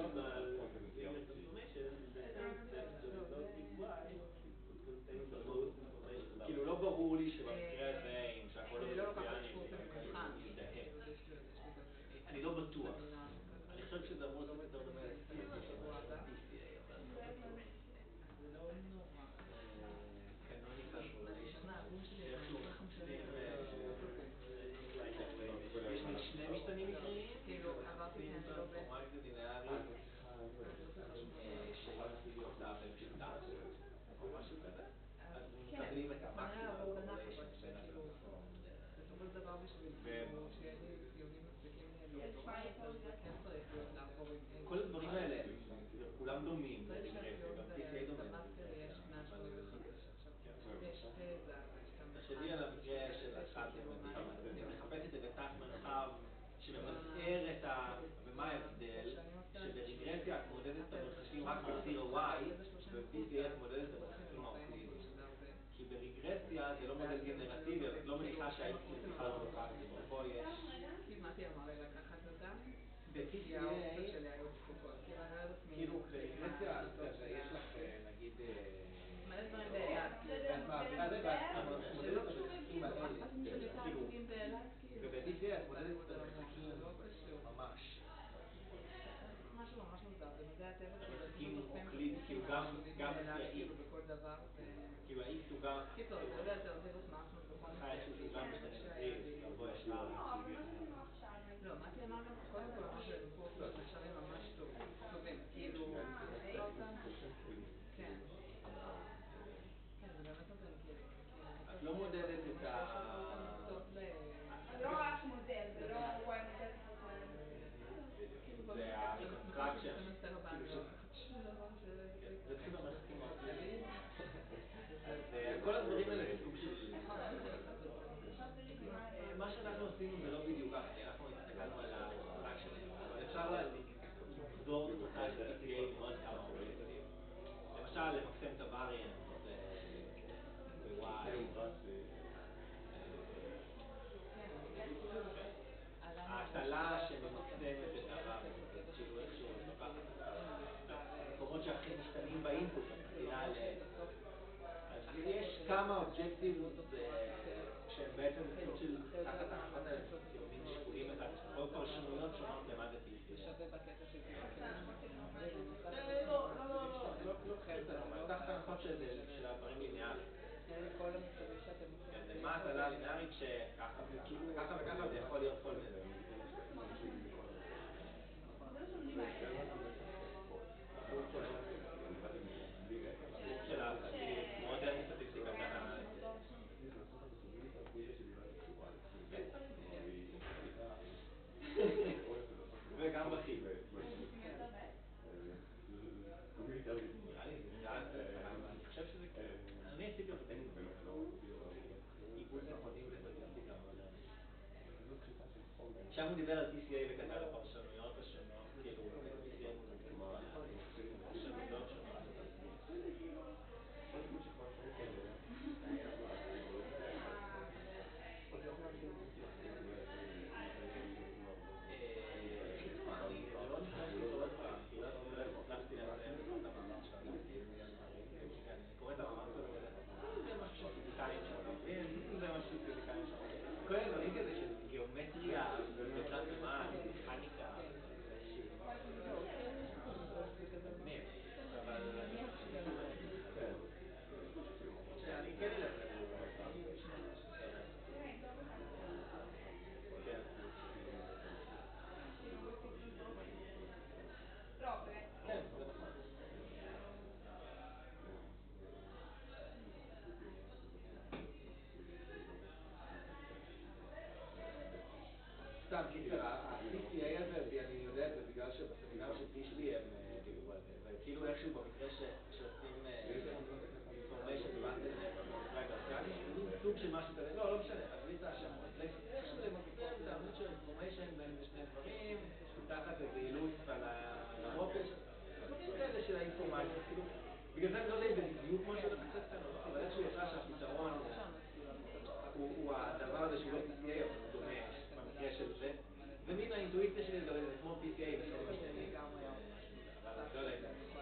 כאילו לא ברור לי שבמקרה הזה אם שהכל אוריאני אני לא בטוח אני חושב שזה אמור לעשות יותר דומה ל-טי סי איי אבל canonical correlation שאיכשהו מחפשים יש שני משתנים עיקריים מחפשים פורמלית לינארית שהיא עושה בפשוטה או משהו כזה אז מתגלים את המקסימום correlation בין הטרנספורם בסופו של דבר בשביל שיהיה לי ציונים מספיקים אז זה כן צריך להיות לעבור עם כל הדברים האלה כולם דומים ברגרסיה, גם טי סי איי דומה תחשבי על המקרה של אחת אני מחפש את זה בתת מרחב שמבצער את ה... ומה ההבדל? שברגרסיה את מודדת את המרחקים רק על ציר ה-Y וב-טי סי איי את מודדת את המרחקים האוקלידיים כי ברגרסיה זה לא מודל גנרטיבי, אז את לא מניחה שהאיקס בכלל לא נוכל פה יש כמעט אמר לי לקחת אותה ב-טי סי איי כאילו ברגרסיה יש לך נגיד מלא דברים באלעד ואת מעבירה זה ואת מודדת את המרחקים האלה וב-טי סי איי את מודדת את המרחקים ממש משהו ממש מוזר, במדעי הטבע המרחקים אוקלידיים, כאילו גם ה-X בכל דבר כאילו ה-X הוא גם קיצור, זה יודע יותר זירוס מאחנו בכל מקרה שהוא גם משתנה לבוא יש לה לא, מתי אמר גם קודם כל אמר שזה בקורס נחשבים ממש טובים כאילו כן כן, זה באמת נותן כאילו את לא מודדת את ה... לא רק מודל, זה לא וואי מודל זה ה-reconstruction זה פשוט המרחקים האוקלידיים אז כל הדברים האלה זה סוג של מה שאנחנו עשינו זה לא בדיוק ככה כי אנחנו הסתכלנו על המשחק שלהם אבל אפשר לגזור תוצאה של טי סי איי מאוד כמה אוריינטים למשל למקסם את הווריאנס ב-Y ההטלה שממקסמת את הווריאנס כאילו איכשהו לוקחת את המקומות שהכי משתנים באינפוט את מתחילה ל... אז יש כמה אובג'קטיב שהם בעצם סוג של תחת ההנחות האלה, כאילו מין שיקולים אחד, או פרשנויות שונות למה זה פי סי איי. לא, לא, לא, לא, לא חייבת לומר, תחת ההנחות של הדברים ליניאריים. זה מה הטלה ליניארית שככה וככה וככה זה יכול להיות כל מיני. של מודרן סטטיסטיקה ככה. וגם בכי. אני חושב שזה כן. אני עשיתי אותו עיבוד מכונים לסטטיסטיקה מודרנית. שם הוא דיבר על פי סי איי וכתב הפרשנויות השונות, כאילו פי סי איי פרשנויות שונות. כל הדברים כזה של גיאומטריה ותת מימד, מכניקה, מגניב, אבל אני כן אלך לזה. כן, זה נכון. סתם קיצר, ה-פי סי איי הזה, אני יודע את זה בגלל שבסמינר של תשבי הם דיברו על זה, וכאילו איכשהו במקרה שעושים information transfer, סוג של משהו כזה, לא, לא משנה, עזבי את השמות, איכשהו זה מזכיר את העמוד של information בין שני דברים, תחת איזה אילוץ על הרופש, דברים כאלה של האינפורמציה, כאילו, בגלל זה אני לא יודע אם זה בדיוק מה שאתה קצת כאן או לא, אבל איכשהו יצא שהפתרון הוא הדבר הזה שהוא לא פי סי איי, אבל הוא דומה במקרה של זה, ומין האינטואיציה שלי לגבי זה כמו פי סי איי בסוף השני, אבל לא יודע.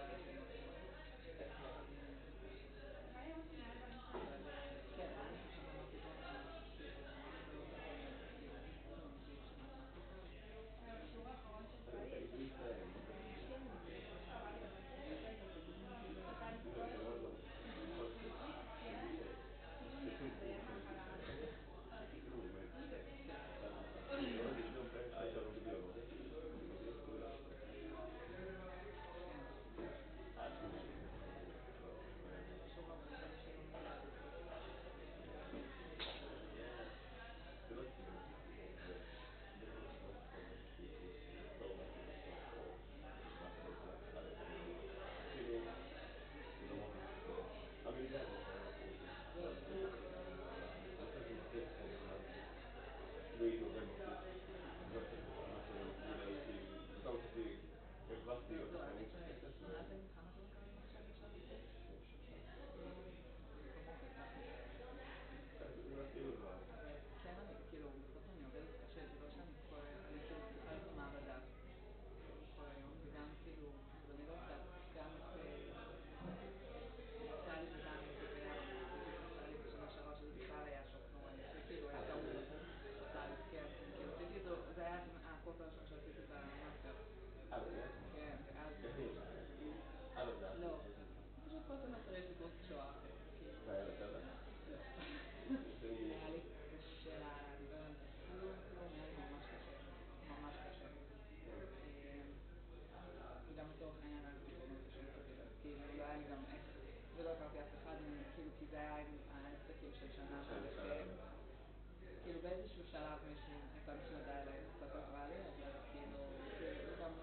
כאילו באיזשהו שלב מישהו, הייתה משמדה אליי, קצת עזרה לי, אבל כאילו, כאילו גם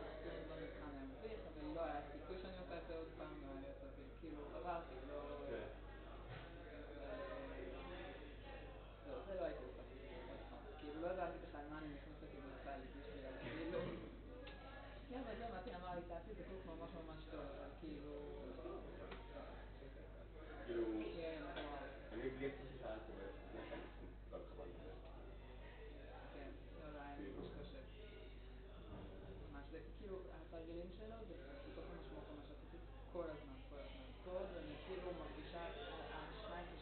במבחן היה מביך, אבל לא היה סיכוי שאני עושה את זה עוד פעם, לא היה לי את זה, כאילו עברתי, לא... לא, זה לא הייתי עושה עוד פעם, כאילו לא הבנתי בכלל מה אני נכנסת אוניברסלית בשבילה, כאילו... כן, אבל זה, מתי אמר לי, תעשי זה קורס ממש ממש טוב, אבל כאילו... כאילו... כן, וואו. אני גייסתי ששאלת ובאמת לא חבל את זה. כן, לא, לא, היה ממש קשה. ממש, זה כאילו, התרגילים שלו זה בסוף המשמעות מה שעשיתי כל הזמן, כל הזמן. פה אני כאילו מרגישה, השניים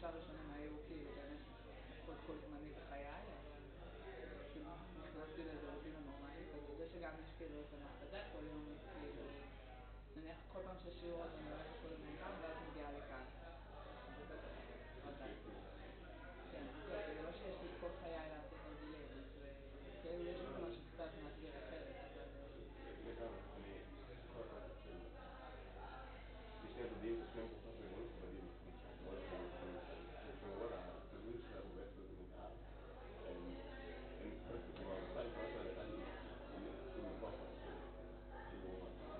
וגם יש כאילו את המעבדה כל יום, כאילו, נניח כל פעם שיש שיעור אז אני הולכת כל יום לכאן ואז מגיעה לכאן. זה כזה, עדיין. כן, זה לא שיש לי כל חיי לעשות רגילים, אז כאילו יש לי משהו קצת מאתגר אחרת, אבל... לגמרי, אני כל כך של... בשני הדודים זה שני פרופסורים מאוד מכובדים, מאוד מכובדים, ששמרו על הלימוד שלנו ואיך זה מנהל. הם כלומר, בכלל כל הזמן הייתה לי עם הפרופסור כאילו,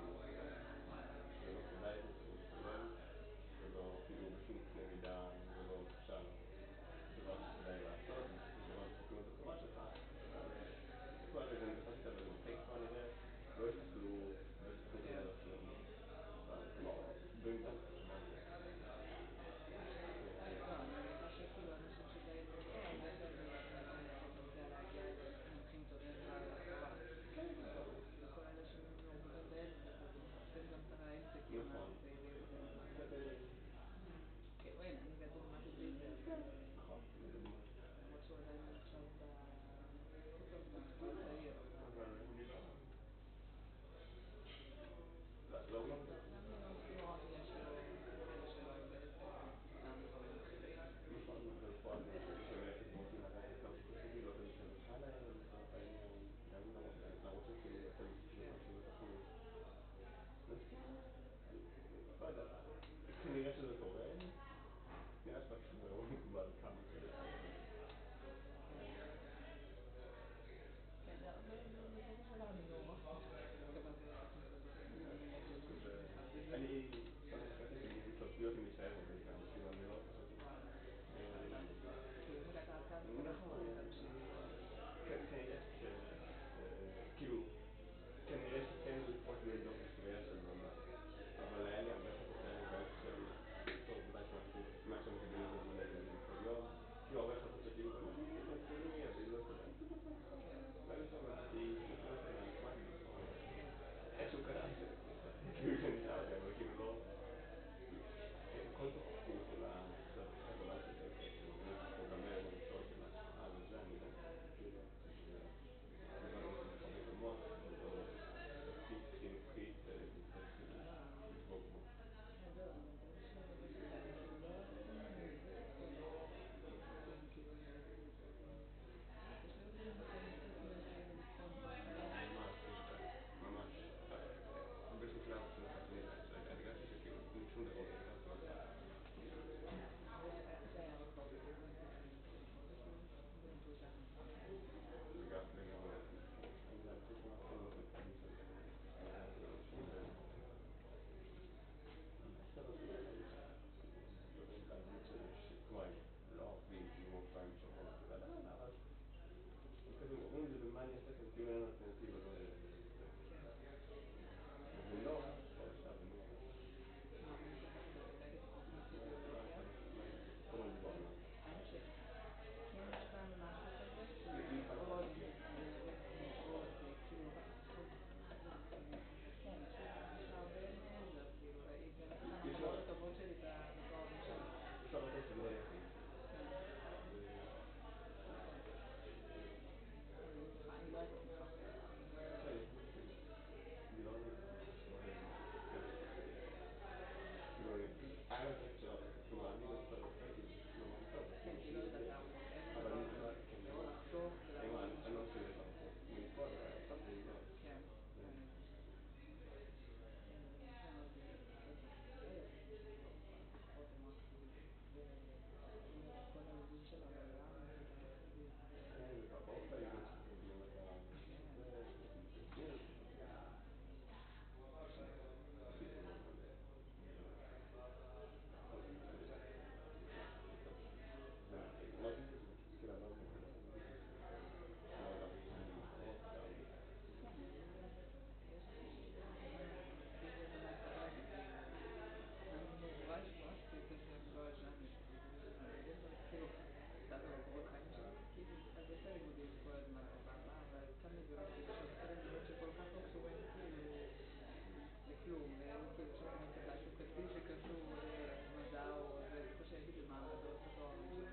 זה לא כדאי, זה לא מתקבל, זה לא כאילו בשום קנה מידה, זה לא עכשיו דבר שכדאי לעשות, זה דבר שתקנו את התורה שלך. כבר איזה נתפס איתה במרחק כבר נראה, לא הסתכלו, לא הסתכלו על עצמם, כמו במידה חשובה. לא, אני מניחה שכאילו אנשים שדי לזה, הרבה יותר אתה יודע להגיע למומחים טובים לתורה. כן, וכל אלה שמעורבבים באלה, צריכים גם את האינסטקים מהצעירים. כאילו, הנה, אני בעצם למדתי בלי זה. נכון. למרות שהוא עדיין עכשיו בסופר צעיר. אבל אני לא... לא אומר את זה. לא, יש לו כאלה שלא היו בעסק, סתם דברים אחרים. נכון, ובפועל אני חושב שמערכת מאוד מנהלת את כל שחשובי, לא תמיד שמחה להם, לצורך העניין, גם למרות שכאילו לא תמיד שחשוב את החינוך. אז כאילו, לא יודע, כנראה שזה קורה, נראה שפשוט מאוד מקובל כמה כאלה. כן, זה בסופו של דבר נורא. אני חשבתי שאני התלבטויות אם להישאר הרבה כאן, כאילו אני לא חשבתי. כאילו אם הגעת עד כאן, זה נכון, כנראה ש... כאילו, כנראה שכן לפחות לבדוק היסטוריה של לונדון, אבל היה לי הרבה חלטות כאלה של טוב, אולי מה שהם מגדים את זה לילדים כל יום, כאילו הרבה חלטות שכאילו, אני תנסוני, אבל לא יודע, לא יודע שם, כי פשוט לא יודע, אני נחמד לי, איכשהו קרה את זה, כאילו שאני נשאר אותי, אבל כאילו לא... כל תוכחות של העולם של זה, כאילו, אני פה גם במקצוע של ההשפעה וזה, אני לא כאילו, זה דבר לא מתחבק במוח, לא תפקיד חינוכית, נצטרך כאילו לבדוק בו. ממש, באיזשהו שלב הרגשתי שכאילו אין שום דבר יותר זה היה רחוב. וגם לגמרי, אני להמשיך מהחיים לא תפקידים של אנשים בסדר שלא דברים להגיד שכבר לא אוהבים, כאילו פעמים שחורות וכאלה, אבל הם כזה אומרים את זה במה אני אעשה, כאילו אין אלטרנטיבה, לא יודע. זה נורא, כל השאר זה נורא. מה, אני חושבת שבאידיאולוגיה? כל הזמן דיברנו. אני חושבת שכן יש כאן משהו כזה שהוא מאוד מאוד כאילו כן, יש לה הרבה מעבר, כאילו, היא באמת אחת המחברות הטובות שלי בתואר הראשון. יש לה הרבה שזה לא יחיד. כן. אני לא הייתי שמחה. אני לא הייתי כאילו, היה לה טקסט שלו, כלומר, אני בסופר רופאתי, נורא טוב. כן, היא לא יודעת לעבוד, אין אבל לי אני לא, לא לחתוך ולעבוד. אני לא מסוגלת לעשות. מלפוע זה היה קצת ולא. כן, אני... כל הלימוד של העולם כן, ובאופן הלימוד שתקבלים את ה... זה, תסביר. לא רציתי שזה כאילו לא מוכן, לא רציתי שזה לא הלך לשנים אחרות גם. כן, יש איזושהי זה באמת ברגע, כאילו, אני נורא השפעתי את זה שהם לא ישנים, כאילו, קצת בקורות חיים שלי, כאילו, אז יש את הלימודים כל הזמן סבבה, אבל תמיד זה מספיק שעות הלימוד שכל כך לא קשורים, כאילו, לכלום, וכאילו שם מתישהו חצי שקשור למדע או זה, בקושי הייתי במעבדות בתואר ראשון.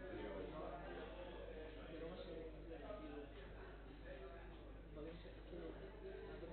זה לא מה שזה, כאילו, דברים שכאילו,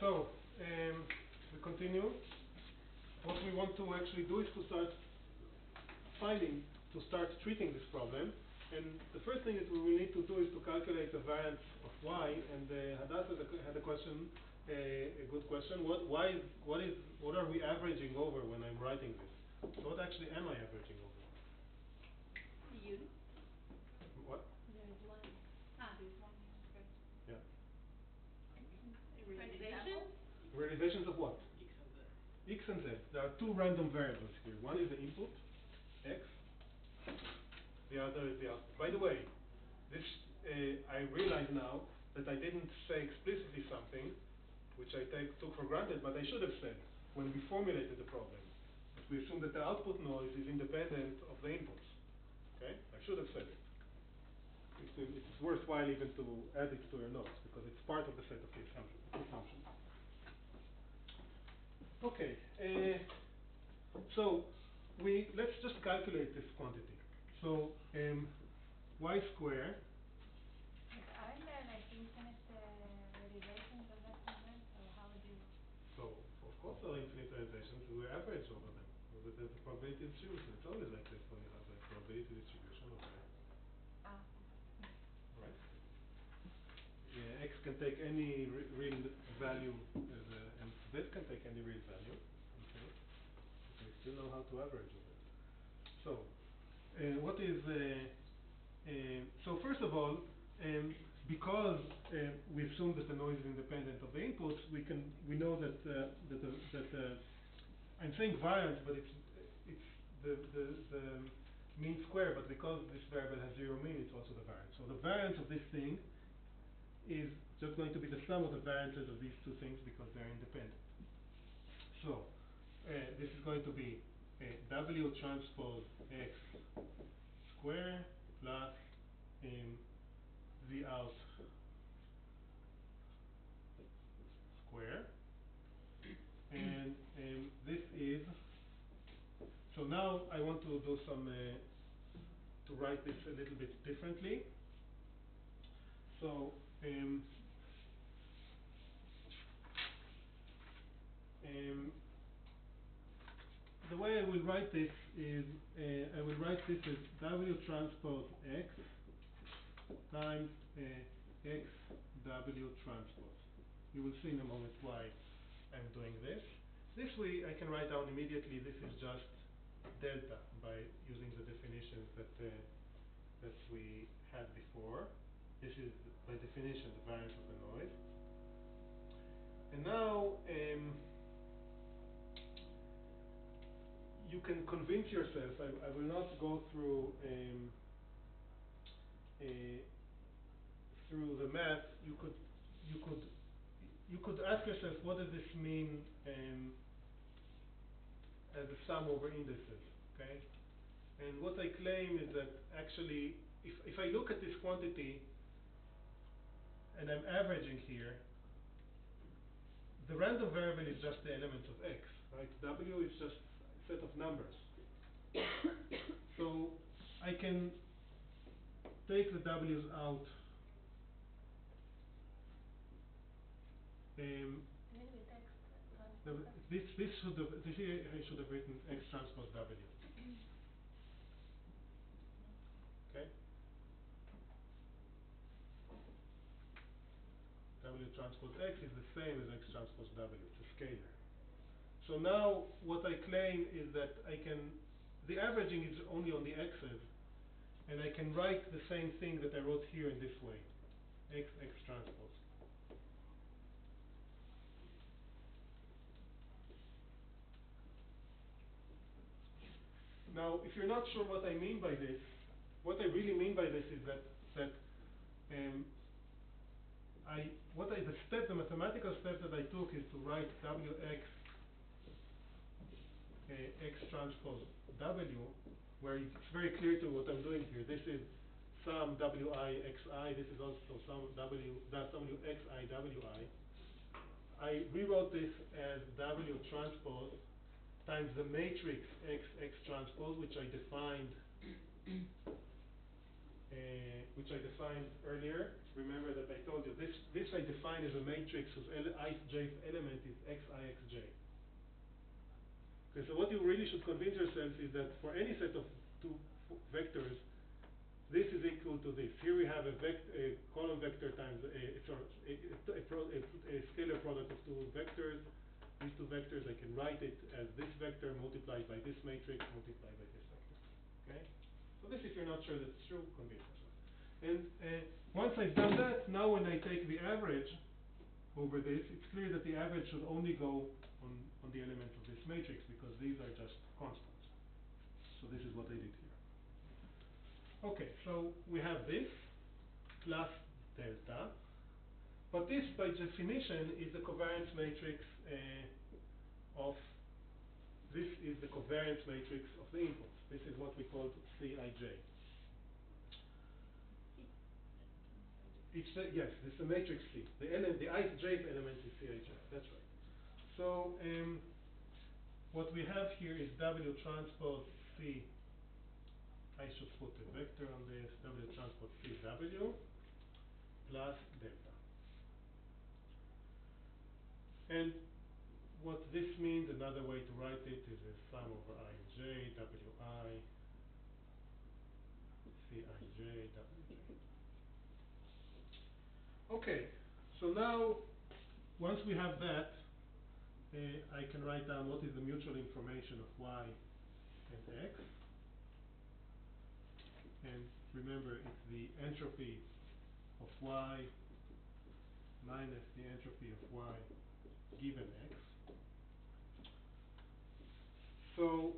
So, um, we continue. What we want to actually do is to start finding, to start treating this problem. And the first thing that we will need to do is to calculate the variance of y. And uh, Hadass had a, had a question, uh, a good question. What, why is, what is, what are we averaging over when I'm writing this? So what actually am I averaging over? The unit? What? There is one. Ah, there is one unit, right. Yeah. Realization? Realizations of what? X and Z. X and Z. There are two random variables here. One is the input, x. The other is the output. By the way, this uh, I realize now that I didn't say explicitly something which I take, took for granted, but I should have said when we formulated the problem. That we assume that the output noise is independent of the inputs. Okay? I should have said it. It's, it's worthwhile even to add it to your notes because it's part of the set of the assumptions. assumptions. Okay. Uh, so we let's just calculate this quantity. So um, y square. Aren't there like infinite uh, realizations of this and that? So how would you? So of course there are infinite realizations. We average over them. There's a probability distribution. It's always like this when you have a probability distribution of y. Ah. Right? Yeah, x can take any re real value, as a, and z can take any real value. Okay. So we still know how to average over it. So. Uh, what is uh, uh, so first of all, um, because uh, we assume that the noise is independent of the inputs, we can we know that uh, that the, that uh, I'm saying variance, but it's it's the, the the mean square. But because this variable has zero mean, it's also the variance. So the variance of this thing is just going to be the sum of the variances of these two things because they're independent. So uh, this is going to be uh, W transpose X square plus um, Z out square, and um, this is, so now I want to do some, uh, to write this a little bit differently. So um, um, the way I will write this is, uh, I will write this as W transpose X times uh, X W transpose. You will see in a moment why I'm doing this. This way I can write down immediately this is just delta by using the definitions that uh, that we had before. This is by definition the variance of the noise. And now um, you can convince yourself, I, I will not go through um, a, through the math. You could you could you could ask yourself, what does this mean um, as a sum over indices? Okay, and what I claim is that actually, if if I look at this quantity and I'm averaging here, the random variable is just the elements of x, right? W is just a set of numbers. So I can take the W's out. Um, the, this this should have this here I should have written X transpose W. Okay. W transpose X is the same as X transpose W. It's a scalar. So now what I claim is that I can, the averaging is only on the x's, and I can write the same thing that I wrote here in this way, X X transpose. Now, if you're not sure what I mean by this, what I really mean by this is that that um, I what I the step the mathematical step that I took is to write W X uh, X transpose W, where it's very clear to what I'm doing here. This is sum W I X I. This is also sum W that's W X I W I. I rewrote this as W transpose times the matrix X X transpose, which I defined, uh, which I defined earlier. Remember that I told you this. This I I define as a matrix whose ith element is xixj. Okay, so what you really should convince yourself is that for any set of two vectors, this is equal to this. Here we have a, vect a column vector times a, a, a, a, pro a, a scalar product of two vectors. These two vectors, I can write it as this vector multiplied by this matrix multiplied by this vector. Okay? So this, if you're not sure that's true, convince yourself. And uh, once I've done that, now when I take the average over this, it's clear that the average should only go on, on the elements of this matrix because these are just constants. So this is what I did here. Okay, so we have this plus delta, but this by definition is the covariance matrix uh, of, this is the covariance matrix of the inputs. This is what we call C I J. It's the, yes, it's the matrix C. The element, the ith jth element is C I J. That's right. So um, what we have here is W transpose C. I should put a vector on this. W transpose C W plus delta. And what this means, another way to write it is a sum over I J, W I, C I J, W J. Okay, so now, once we have that, uh, I can write down what is the mutual information of Y and X. And remember, it's the entropy of Y minus the entropy of Y given X. So,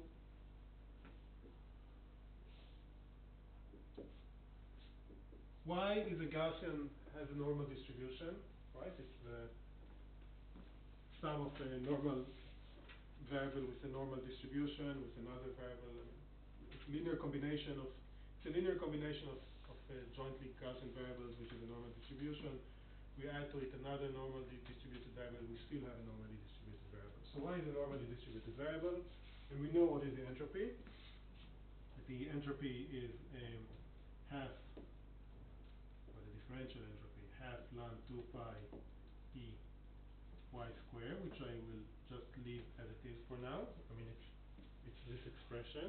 Y is a Gaussian, has a normal distribution, right? It's the sum of a normal variable with a normal distribution with another variable. It's a linear combination of it's a linear combination of, of uh, jointly Gaussian variables, which is a normal distribution. We add to it another normally distributed variable. We still have a normally distributed variable. So Y is a normally distributed variable, and we know what is the entropy. The entropy is um, half, or the differential entropy, half ln two pi e y squared, which I will just leave as it is for now. I mean, it's it's this expression.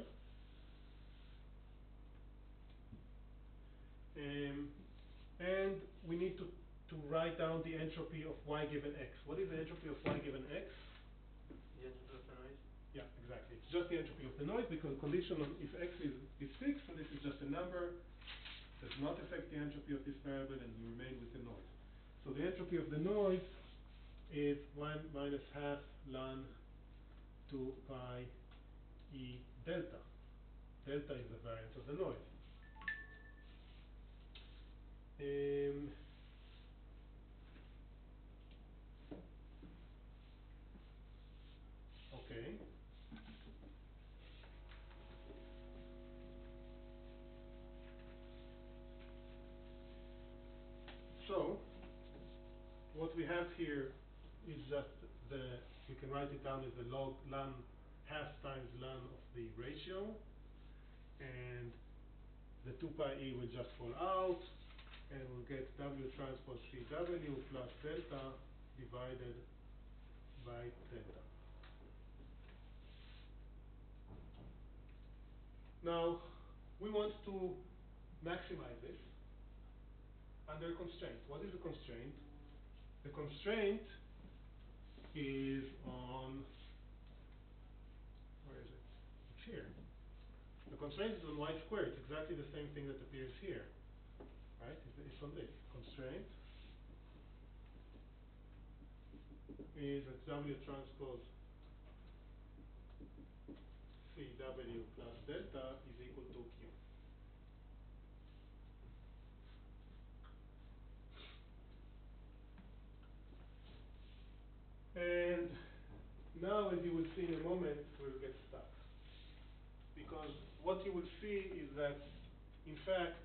Um, and we need to, to write down the entropy of Y given X. What is the entropy of Y given X? The entropy of the noise? Yeah, exactly. It's just the entropy of the noise because conditional if X is, is fixed, so this is just a number, does not affect the entropy of this variable, and we remain with the noise. So the entropy of the noise is one minus half ln two pi e delta. Delta is the variance of the noise. Um, okay. So, what we have here is just the, we can write it down as the log ln half times ln of the ratio, and the two pi e will just fall out, and we'll get W transpose C W plus delta divided by delta. Now, we want to maximize this under a constraint. What is the constraint? The constraint is on, where is it? It's here. The constraint is on Y squared. It's exactly the same thing that appears here. Right? It's, it's on this. Constraint is that W transpose C W plus delta is equal to Q. And now, as you will see in a moment, we'll get stuck. Because what you will see is that, in fact,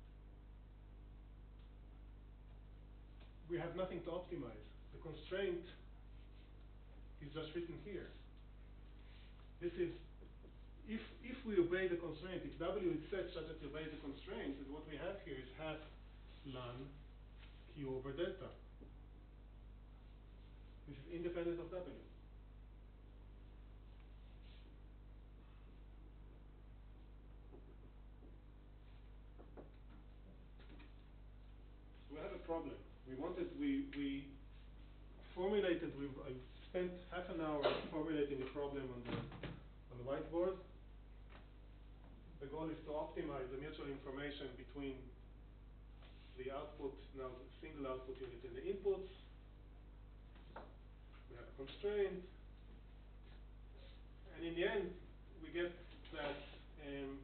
we have nothing to optimize. The constraint is just written here. This is, if, if we obey the constraint, if W is set such that you obey the constraint, then what we have here is half ln Q over delta. This is independent of W. We have a problem. We wanted, we, we formulated, we I spent half an hour formulating a problem on the, on the whiteboard. The goal is to optimize the mutual information between the output, now the single output unit and the inputs. We have a constraint. And in the end, we get that um,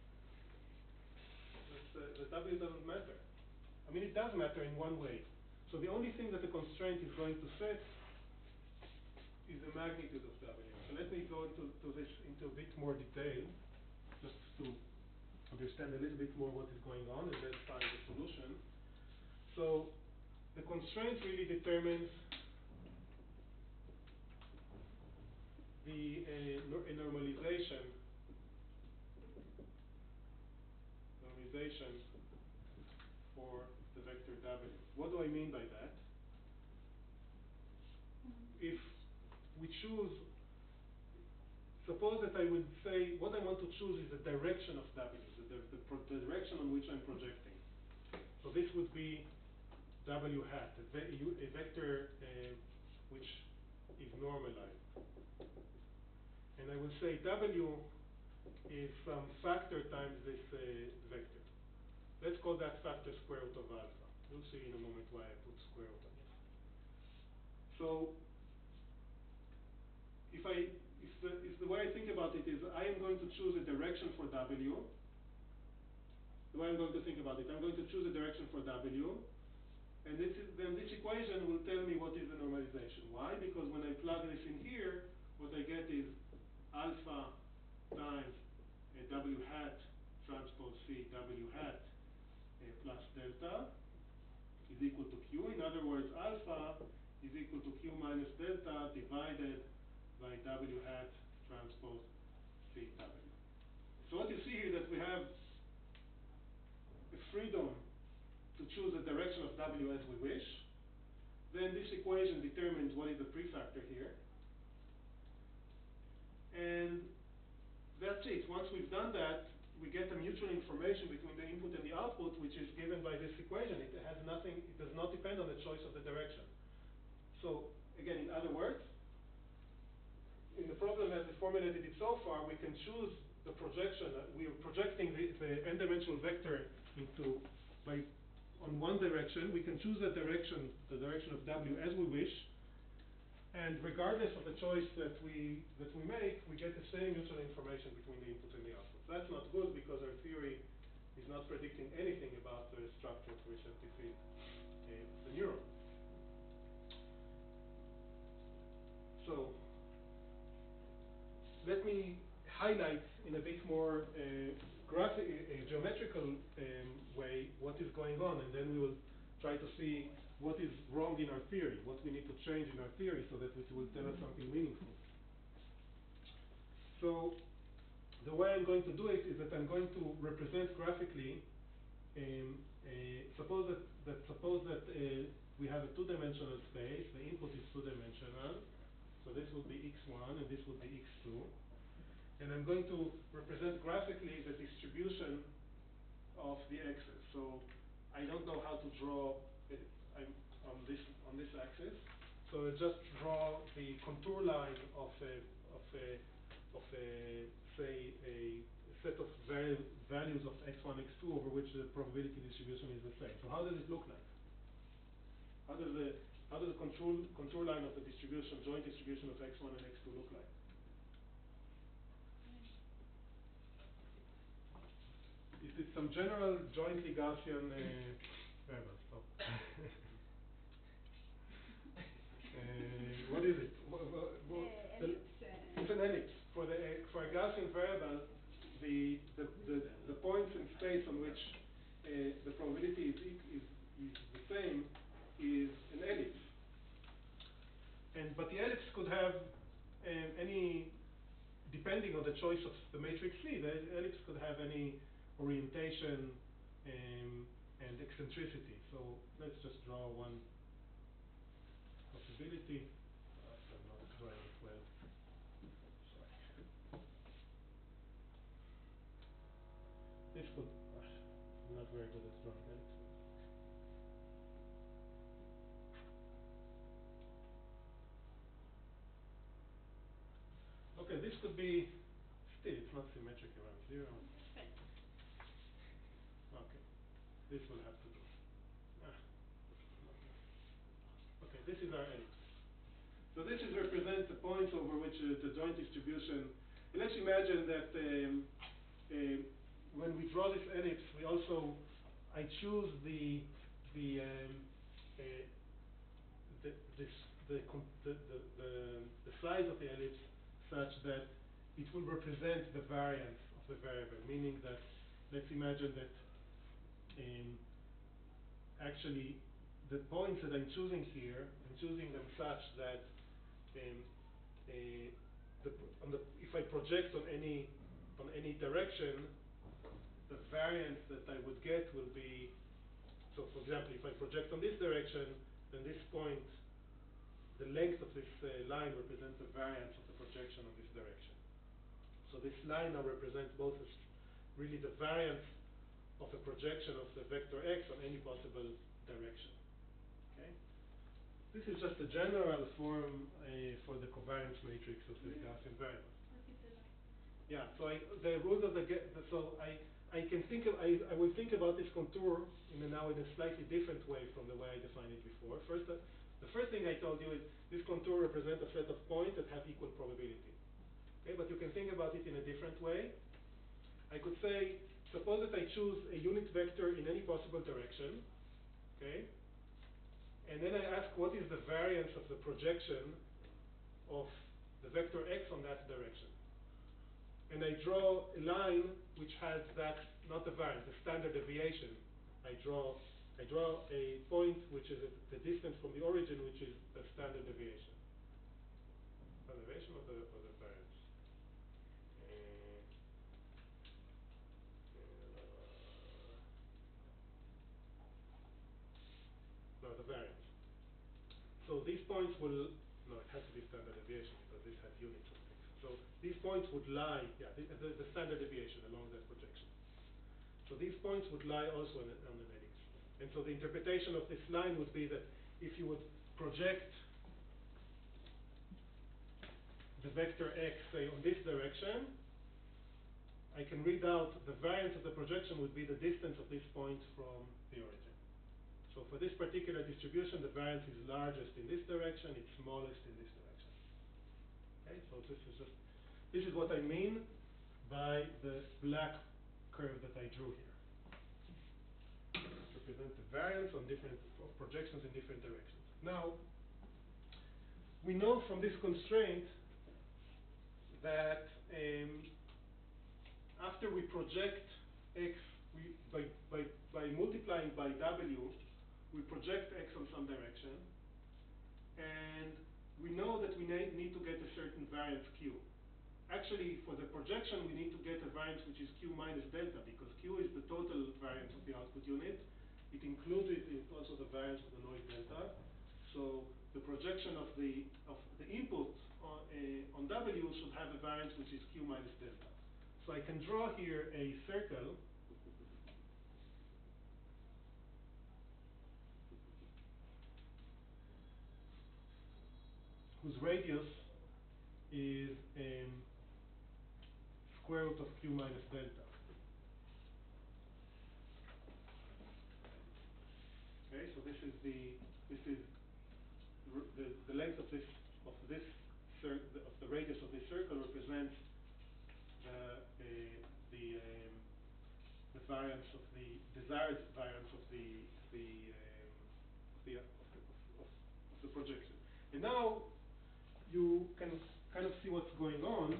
the, the W doesn't matter. I mean, it does matter in one way. So the only thing that the constraint is going to set is the magnitude of W. So let me go into to this into a bit more detail, just to understand a little bit more what is going on, and then find the solution. So the constraint really determines the uh, nor a normalization normalization for the vector W. What do I mean by that? If we choose, suppose that I would say what I want to choose is the direction of W, the, the, the, pro the direction on which I'm projecting. So this would be W hat, a, ve a vector uh, which is normalized. And I will say W is some factor times this uh, vector. Let's call that factor square root of alpha. You'll see in a moment why I put square root on it. So if I, if the, if the way I think about it is I am going to choose a direction for W. The way I'm going to think about it, I'm going to choose a direction for W. And this is, then this equation will tell me what is the normalization. Why? Because when I plug this in here, what I get is alpha times a W hat transpose C W hat uh, plus delta is equal to Q. In other words, alpha is equal to Q minus delta divided by W hat transpose C W. So what you see here that we have a freedom to choose the direction of W as we wish. Then this equation determines what is the prefactor here. And that's it. Once we've done that, we get a mutual information between the input and the output, which is given by this equation. It has nothing, it does not depend on the choice of the direction. So again, in other words, in the problem as we formulated it so far, we can choose the projection. Uh, we are projecting the, the n-dimensional vector into, by, on one direction. We can choose the direction, the direction of W as we wish. And regardless of the choice that we that we make, we get the same mutual information between the input and the output. That's not good because our theory is not predicting anything about the structure of the receptive field uh, of the neuron. So let me highlight in a bit more uh, graphic, uh, geometrical um, way what is going on, and then we will try to see what is wrong in our theory, what we need to change in our theory so that it will tell us something meaningful. So the way I'm going to do it is that I'm going to represent graphically, um, uh, suppose that, that, suppose that uh, we have a two-dimensional space, the input is two-dimensional, so this would be x one and this would be x two. And I'm going to represent graphically the distribution of the x's. So I don't know how to draw it. I'm on this on this axis. So I just draw the contour line of a of a of a say a set of val values of x one, x two over which the probability distribution is the same. So how does it look like? How does the how does the contour contour line of the distribution, joint distribution of x one and x two look like? It is some general jointly Gaussian uh, variable. So. Uh, what is it? Wha- wha- wha- Uh, the- ellipse, uh, It's an ellipse. For the uh, for a Gaussian variable, the the, the the points in space on which uh, the probability is, e- is is the same is an ellipse. And but the ellipse could have um, any, depending on the choice of the matrix C, the ellipse could have any orientation um, and eccentricity. So let's just draw one possibility. should be, still it's not symmetric around zero. Okay, this will have to do. Ah. Okay, this is our ellipse. So this is represents the points over which uh, the joint distribution. And let's imagine that um, uh, when we draw this ellipse, we also I choose the the um, uh, the this the, com- the, the the the size of the ellipse such that it will represent the variance of the variable. Meaning that let's imagine that um, actually the points that I'm choosing here, I'm choosing them such that um, uh, the, on the, if I project on any on any direction, the variance that I would get will be, so for example, if I project on this direction, then this point, the length of this uh, line represents the variance of the projection on this direction. So this line now represents both as really the variance of the projection of the vector x on any possible direction. Okay? This is just a general form uh, for the covariance matrix of the Gaussian variables. Yeah, so I, the rules of the, ge- the so I I can think of I, I will think about this contour in a, now in a slightly different way from the way I defined it before. First, uh, the first thing I told you is this contour represents a set of points that have equal probability. Okay, but you can think about it in a different way. I could say, suppose that I choose a unit vector in any possible direction. Okay, and then I ask what is the variance of the projection of the vector x on that direction. And I draw a line which has that, not the variance, the standard deviation. I draw I draw a point which is at the distance from the origin, which is the standard deviation. Standard deviation or the, or the variance? Uh, uh, no, the variance. So these points will, no, it has to be standard deviation because this has units of things. So these points would lie, yeah, the, the, the standard deviation along that projection. So these points would lie also on, a, on an ellipse. And so the interpretation of this line would be that if you would project the vector x, say, on this direction, I can read out the variance of the projection would be the distance of this point from the origin. So for this particular distribution, the variance is largest in this direction, it's smallest in this direction. Okay, so this is just, this is what I mean by the black curve that I drew here. Represent the variance on different of projections in different directions. Now, we know from this constraint that um, after we project x, we by by by multiplying by w, we project x on some direction, and we know that we need, need to get a certain variance q. Actually, for the projection, we need to get a variance which is q minus delta, because q is the total variance of the output unit. It includes it in also the variance of the noise delta. So the projection of the of the input on, uh, on W should have a variance which is q minus delta. So I can draw here a circle whose radius is um, square root of q minus delta. Okay, so this is the this is the the length of this of this cir of the radius of this circle represents the uh, the um, the variance of the desired variance of the the um, of the of the, of, of, of the projection. And now you can kind of see what's going on.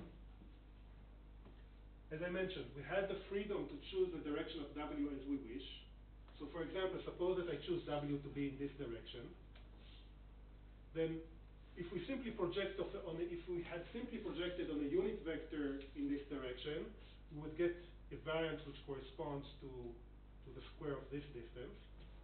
As I mentioned, we had the freedom to choose the direction of W as we wish. So for example, suppose that I choose W to be in this direction. Then if we simply project of, on the, if we had simply projected on a unit vector in this direction, we would get a variance which corresponds to, to the square of this distance.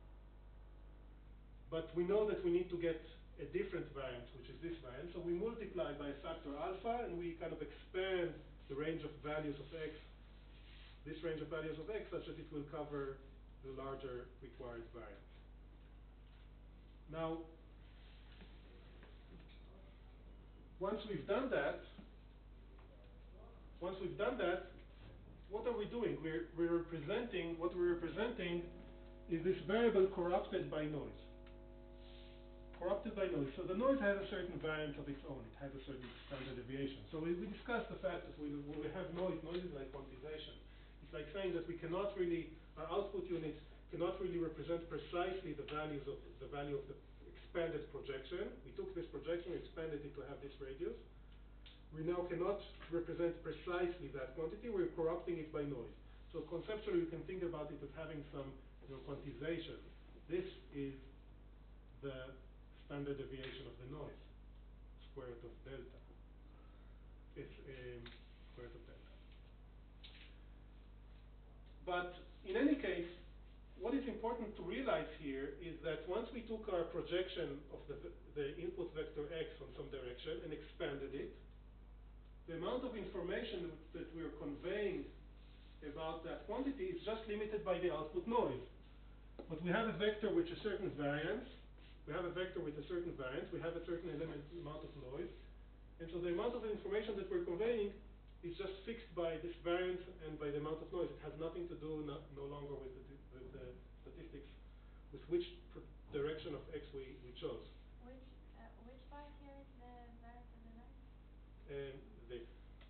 But we know that we need to get a different variance, which is this variance. So we multiply by a factor alpha, and we kind of expand the range of values of x, this range of values of x, such that it will cover the larger required variance. Now, once we've done that, once we've done that, what are we doing? We're, we're representing, what we're representing is this variable corrupted by noise. Corrupted by noise. So the noise has a certain variance of its own. It has a certain standard deviation. So we, we discussed the fact that we, when we have noise, noise is like quantization. It's like saying that we cannot really, our output units cannot really represent precisely the values of the value of the expanded projection. We took this projection, expanded it to have this radius. We now cannot represent precisely that quantity. We're corrupting it by noise. So conceptually, you can think about it as having some, you know, quantization. This is the standard deviation of the noise, square root of delta. It's um, square root of delta. But in any case, what is important to realize here is that once we took our projection of the, the input vector x on some direction and expanded it, the amount of information that we are conveying about that quantity is just limited by the output noise. But we have a vector with a certain variance. We have a vector with a certain variance. We have a certain element amount of noise. And so the amount of information that we're conveying is just fixed by this variance and by the amount of noise. It has nothing to do no, no longer with the, with the statistics, with which direction of x we, we chose. Which, uh, which part here is the variance of the noise? Um, this.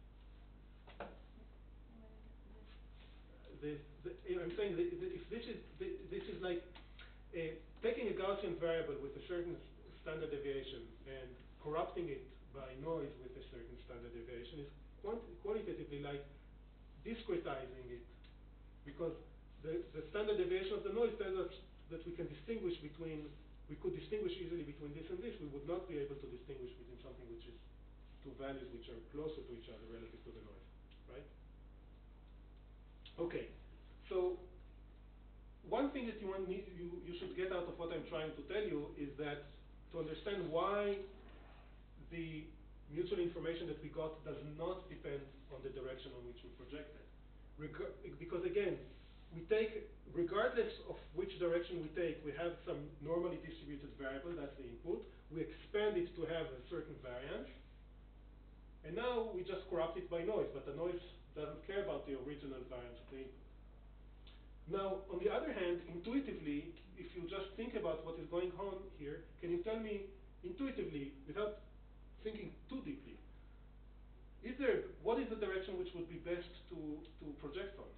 What is This, the, I'm saying that if this is this is like uh, taking a Gaussian variable with a certain standard deviation and corrupting it by noise with a certain standard deviation is quant qualitatively like discretizing it, because the, the standard deviation of the noise tells us that we can distinguish between, we could distinguish easily between this and this. We would not be able to distinguish between something which is two values which are closer to each other relative to the noise, right? Okay, so one thing that you, want me, you, you should get out of what I'm trying to tell you is that to understand why the mutual information that we got does not depend on the direction on which we projected. Reg because again, we take, regardless of which direction we take, we have some normally distributed variable, that's the input. We expand it to have a certain variance. And now we just corrupt it by noise, but the noise doesn't care about the original variance of the input. Now, on the other hand, intuitively, if you just think about what is going on here, can you tell me intuitively, without thinking too deeply, is there, what is the direction which would be best to, to project on?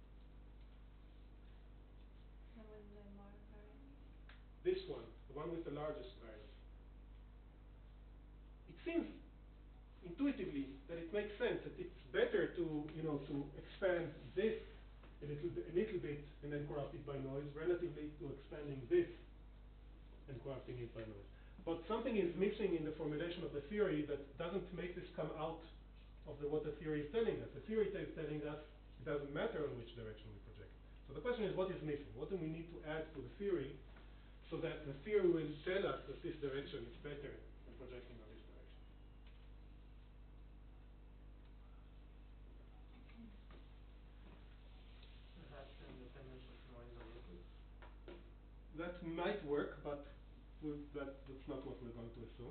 the one with the more variance? This one, the one with the largest variance. It seems intuitively that it makes sense that it's better to, you know, to expand this a little, a little bit and then corrupt it by noise, relatively to expanding this and corrupting it by noise. But something is missing in the formulation of the theory that doesn't make this come out of the, what the theory is telling us. The theory is telling us it doesn't matter on which direction we project. So the question is, what is missing? What do we need to add to the theory so that the theory will tell us that this direction is better than projecting on this direction? Perhaps independence of noise on input? That might work, but we'll, that, that's not what we're going to assume.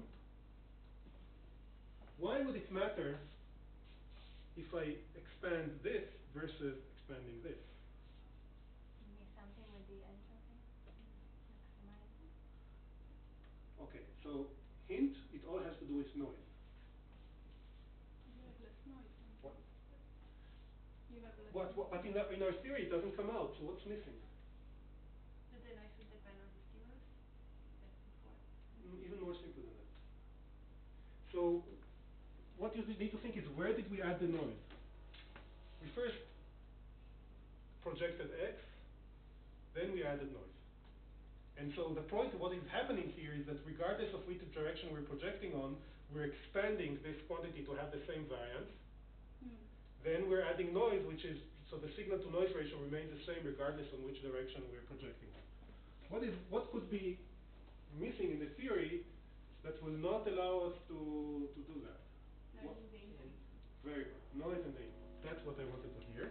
Why would it matter if I expand this versus expanding this? Maybe something with the entropy? Maximizing? Okay, so hint, it all has to do with noise. You have less noise. What? You have less What, what, but in our, in our theory, it doesn't come out, so what's missing? But the noise would depend on the stimulus, as before. Mm, even more simple than that. So what you need to think is, where did we add the noise? We first projected x, then we added noise. And so the point of what is happening here is that regardless of which direction we're projecting on, we're expanding this quantity to have the same variance. Hmm. Then we're adding noise, which is, so the signal to noise ratio remains the same regardless on which direction we're projecting. What is, what could be missing in the theory that will not allow us to, to do that? Noise What? in the input. Very good. Noise and the input. That's what I wanted to hear.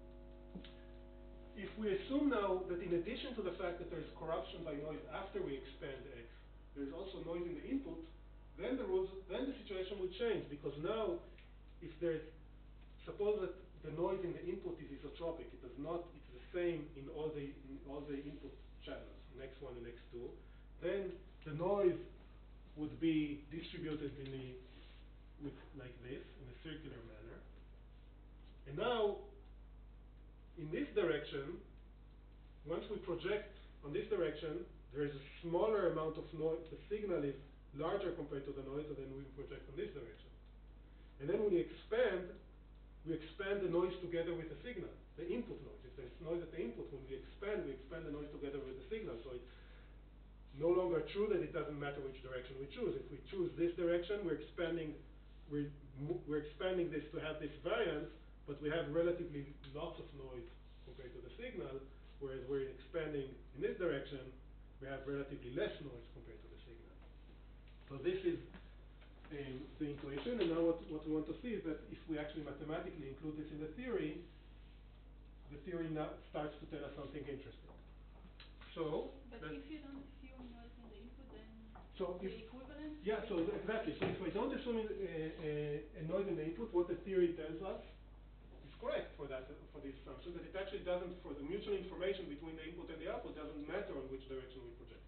If we assume now that in addition to the fact that there's corruption by noise after we expand x, there's also noise in the input, then the rules, then the situation would change, because now if there's suppose that the noise in the input is isotropic. It does not, it's the same in all the, in all the input channels, in X one and X two. Then the noise would be distributed in the, with like this, in a circular manner. And now, in this direction, once we project on this direction, there is a smaller amount of noise. The signal is larger compared to the noise, and then we project on this direction. And then when we expand, we expand the noise together with the signal, the input noise. If there's noise at the input, when we expand, we expand the noise together with the signal. So it's no longer true that it doesn't matter which direction we choose. If we choose this direction, we're expanding, we're, we're expanding this to have this variance, but we have relatively lots of noise compared to the signal, whereas we're expanding in this direction, we have relatively less noise compared to the signal. So this is um, the intuition, and now what, what we want to see is that if we actually mathematically include this in the theory, the theory now starts to tell us something interesting. So, but if you don't assume noise in the input, then so the if, equivalent? yeah, so exactly. So if I don't assume uh, uh, a noise in the input, what the theory tells us is correct for that, uh, for this assumption, that it actually doesn't, for the mutual information between the input and the output, doesn't matter on which direction we project.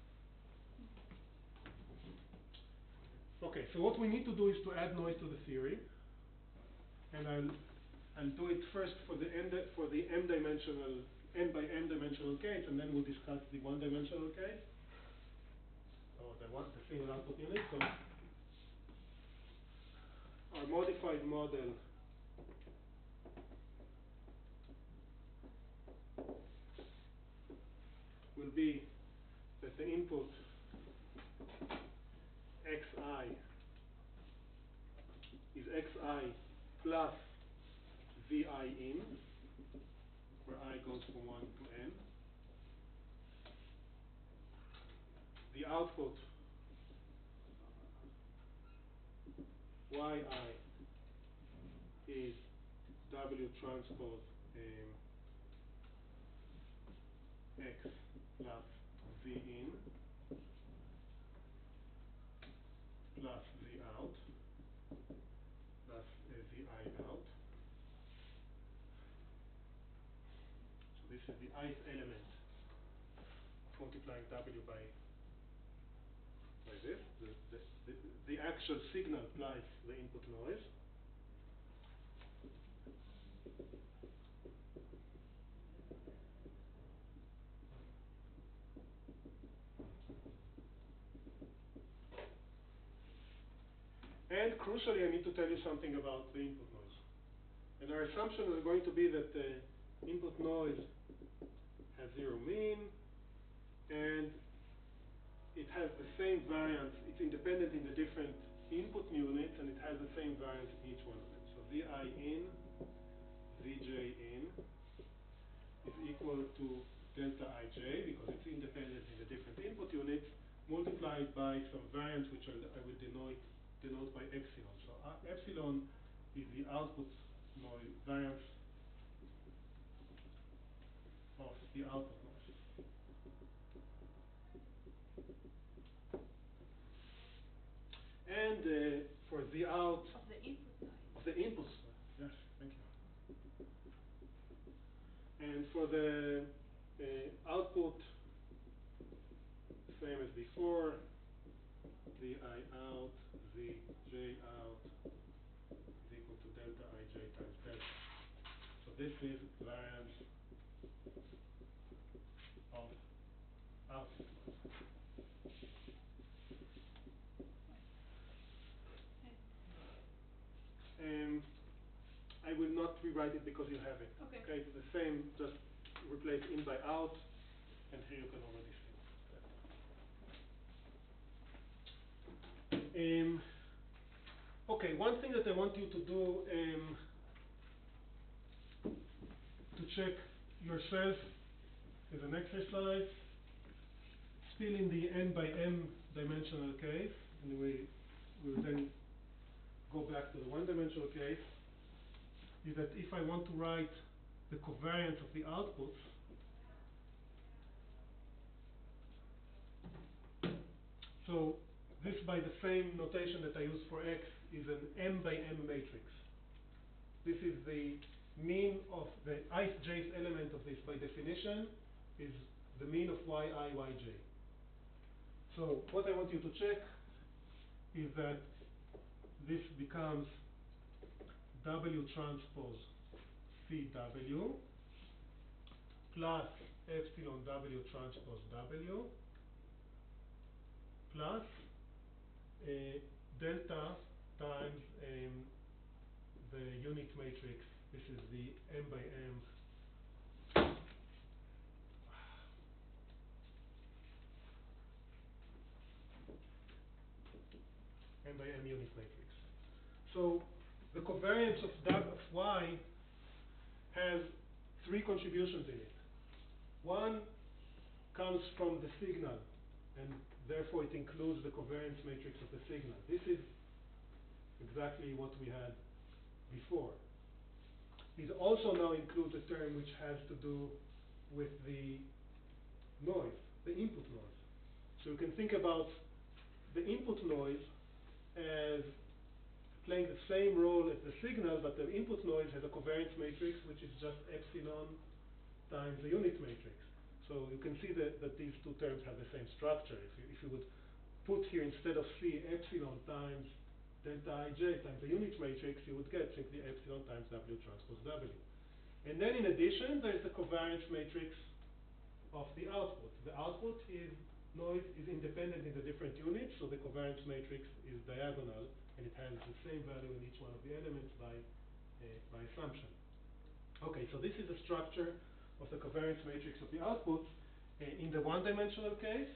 Okay, so what we need to do is to add noise to the theory, and I'll I'll do it first for the n for the m-dimensional n by m dimensional case, and then we'll discuss the one-dimensional case, or the one the single output unit. So our modified model will be that the input xi is xi plus vi in, where I goes from one to n. The output yi is W transpose um, x plus v in plus v out plus uh, vi out. So this is the ith element multiplying W by by this. The, the, the, the actual signal plus the input noise. And crucially, I need to tell you something about the input noise. And our assumption is going to be that the input noise has zero mean, and it has the same variance. It's independent in the different input units, and it has the same variance in each one of them. So Vi in, Vj in is equal to delta Ij, because it's independent in the different input units, multiplied by some variance which I'll, I will denote, denote by epsilon. So uh, epsilon is the output noise variance of the output noise. And uh, for the out Of the input side. of the input side, yes, thank you. And for the uh, output, same as before, Vi out, Vj out is equal to delta Ij times delta. So this is variance of output noise. Um, I will not rewrite it because you have it. Okay. Okay, it's the same, just replace in by out, and here you can already see. Um, okay, one thing that I want you to do um, to check yourself is an exercise, still in the n by m dimensional case, and we will then go back to the one-dimensional case, is that if I want to write the covariance of the outputs, so this, by the same notation that I use for x, is an m by m matrix. This is the mean of the ith jth element of this, by definition, is the mean of yi, yj. So what I want you to check is that this becomes W transpose C W plus epsilon W transpose W plus uh, delta times um, the unit matrix. This is the m by m m by m unit matrix. So the covariance of W of y has three contributions in it. One comes from the signal, and therefore it includes the covariance matrix of the signal. This is exactly what we had before. It also now includes a term which has to do with the noise, the input noise. So you can think about the input noise as playing the same role as the signal, but the input noise has a covariance matrix which is just epsilon times the unit matrix. So you can see that, that these two terms have the same structure. If you, if you would put here instead of C epsilon times delta ij times the unit matrix, you would get simply epsilon times W transpose W. And then in addition, there's the covariance matrix of the output. The output is noise is independent in the different units, so the covariance matrix is diagonal, and it has the same value in each one of the elements by, uh, by assumption. Okay, so this is the structure of the covariance matrix of the outputs. Uh, in the one-dimensional case,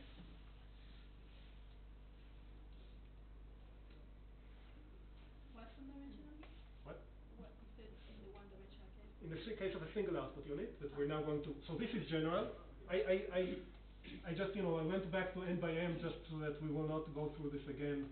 What's one-dimensional? what? What you said in the one-dimensional case? In the si- case of a single output unit that we're now going to, so this is general. I, I, I, I just, you know, I went back to n by m just so that we will not go through this again.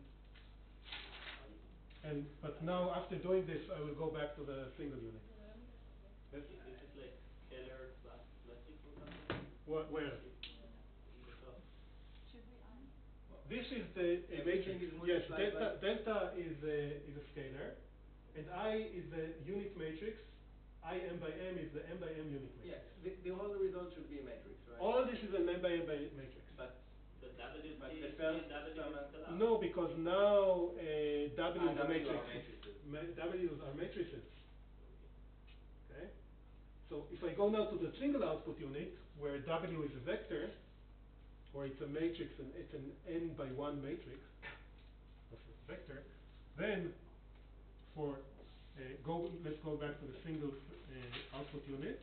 And, but now after doing this, I will go back to the single unit. Yes? This is like scalar plus matrix or something? Wh- where? In the top. Should we add? This is the uh, Everything matrix. is Yes, multiplied delta, by- delta is a, is a scalar, and I is the unit matrix. I m by m is the m by m unit matrix. Yes, the, the whole result should be a matrix, right? All this is an m by m by matrix. But the W, But C, the C, first W sum- is allowed. No, because now uh, W Ah, is a W matrix. are matrices. Ma- W's are matrices. Okay. So if I go now to the single output unit, where W is a vector, or it's a matrix, and it's an n by one matrix of a vector, then for uh, go, let's go back to the single uh, output unit.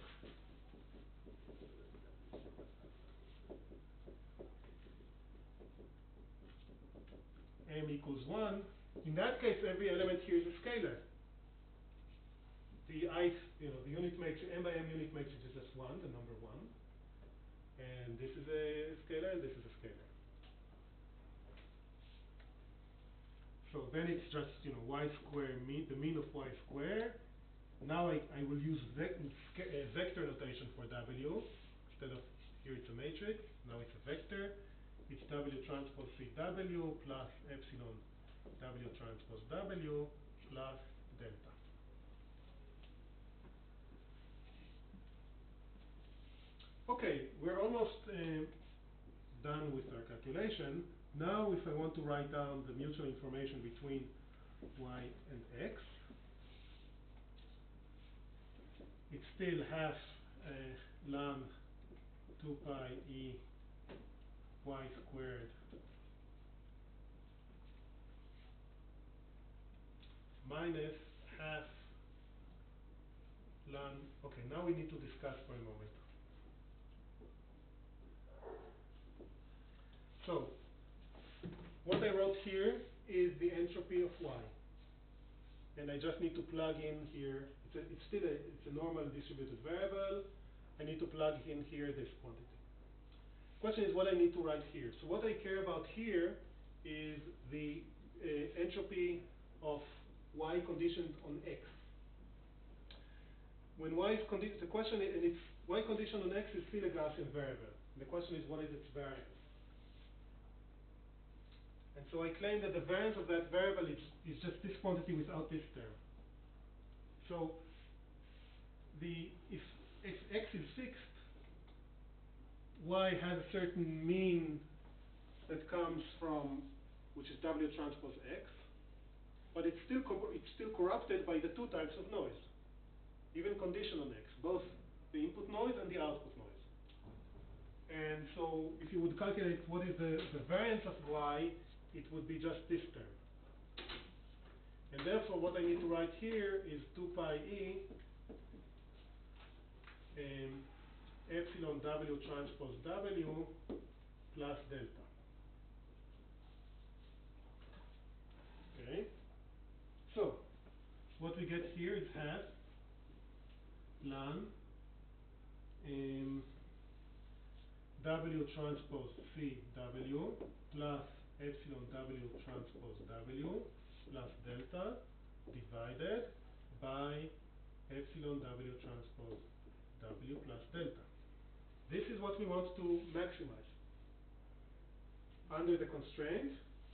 M equals one. In that case, every element here is a scalar. The I, you know, the unit matrix, m by m unit matrix is just one, the number one, and this is a scalar, and this is a scalar. So then it's just, you know, y square mean the mean of y square. Now I, I will use vec uh, vector notation for W instead of here it's a matrix. Now it's a vector. It's W transpose C W plus epsilon W transpose W plus delta. Okay, we're almost uh, done with our calculation. Now if I want to write down the mutual information between y and x, it's still half uh, ln two pi e y squared minus half ln, okay, now we need to discuss for a moment. So, what I wrote here is the entropy of y. And I just need to plug in here, it's, a, it's still a, it's a normal distributed variable. I need to plug in here this quantity. Question is what I need to write here. So what I care about here is the uh, entropy of y conditioned on x. When y is conditioned, the question is, and it's y conditioned on x is still a Gaussian variable. And the question is what is its variance? And so I claim that the variance of that variable is, is just this quantity without this term. So the if if x is fixed, y has a certain mean that comes from, which is W transpose x, but it's still co it's still corrupted by the two types of noise, even condition on x, both the input noise and the output noise. And so if you would calculate what is the, the variance of y, it would be just this term. And therefore what I need to write here is two pi e um, epsilon W transpose W plus delta. Okay? So what we get here is half ln um, W transpose C W plus epsilon W transpose W plus delta divided by epsilon W transpose W plus delta. This is what we want to maximize. Under the constraint,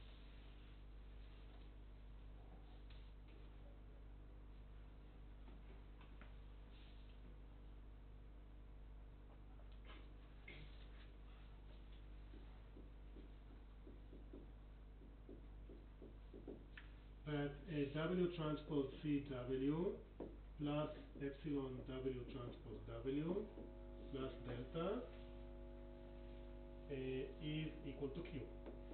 that a W transpose C W plus epsilon W transpose W plus delta uh, is equal to Q.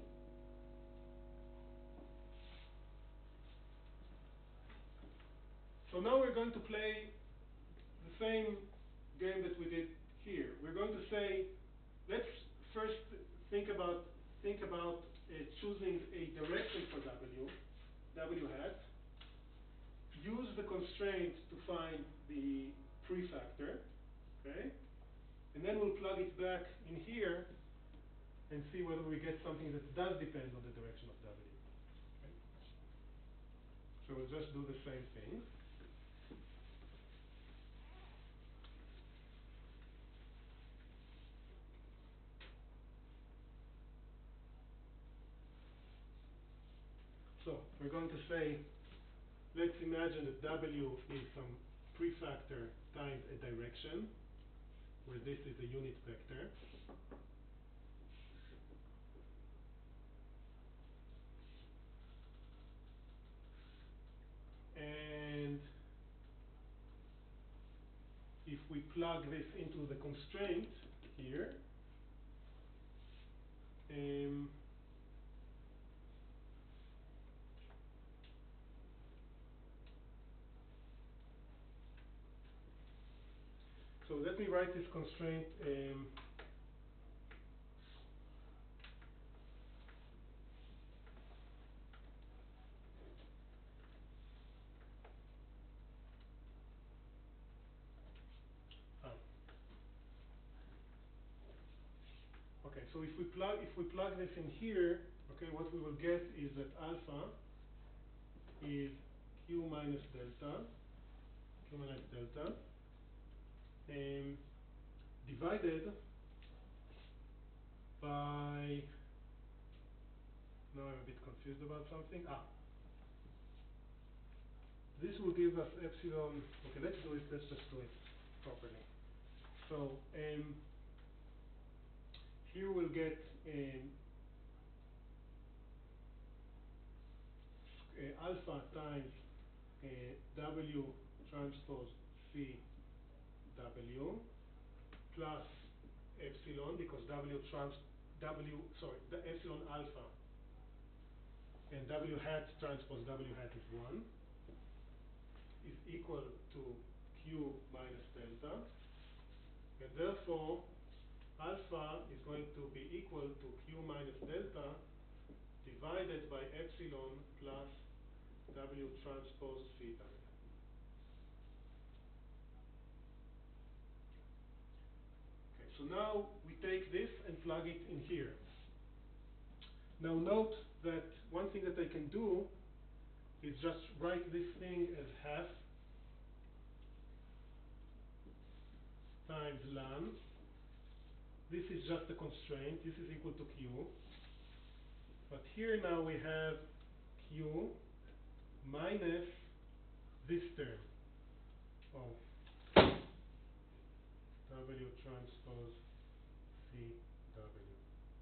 So now we're going to play the same game that we did here. We're going to say, let's first think about think about uh, choosing a direction for W, W hat. Use the constraint to find the prefactor, okay? And then we'll plug it back in here and see whether we get something that does depend on the direction of W. Okay? So we'll just do the same thing. So we're going to say, let's imagine that W is some prefactor times a direction, where this is a unit vector. And if we plug this into the constraint here, um, so let me write this constraint. Um, ah. Okay, so if we plug if we plug this in here, okay, what we will get is that alpha is Q minus delta, Q minus delta, um, divided by. Now I'm a bit confused about something. Ah. This will give us epsilon. Okay, let's do it. Let's just do it properly. So um, here we'll get um, uh, alpha times uh, W transpose C W plus epsilon, because W trans W sorry the epsilon alpha and W hat transpose W hat is one, is equal to Q minus delta, and therefore alpha is going to be equal to Q minus delta divided by epsilon plus W transpose C W. Okay, so now we take this and plug it in here. Now note that one thing that I can do is just write this thing as half times ln. This is just a constraint. This is equal to Q. But here now we have Q minus this term. of W transpose C W.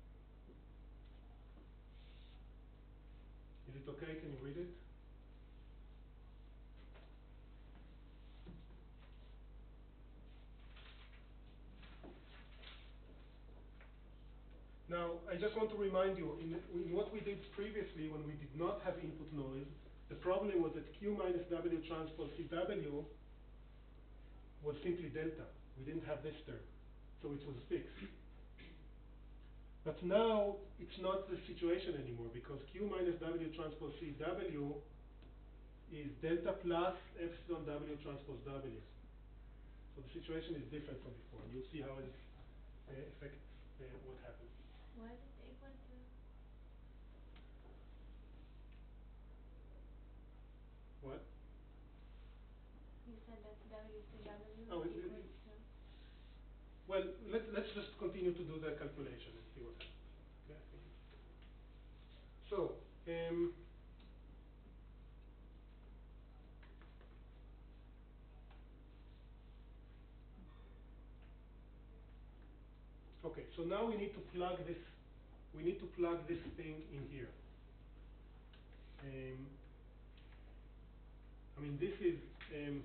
Is it okay? Can you read it? Now, I just want to remind you, in, in what we did previously when we did not have input noise, the problem was that Q minus W transpose C W was simply delta. We didn't have this term, so it was fixed. But now, it's not the situation anymore, because Q minus W transpose C W is delta plus epsilon W transpose W. So the situation is different from before. You'll see how it uh, affects uh, what happens. Why is it equal to? What? You said that W C W Oh, it- equals it- to. Well, let's let's just continue to do the calculation and see what happens. Okay. So, um, okay. So now we need to plug this. We need to plug this thing in here. Um, I mean, this is um,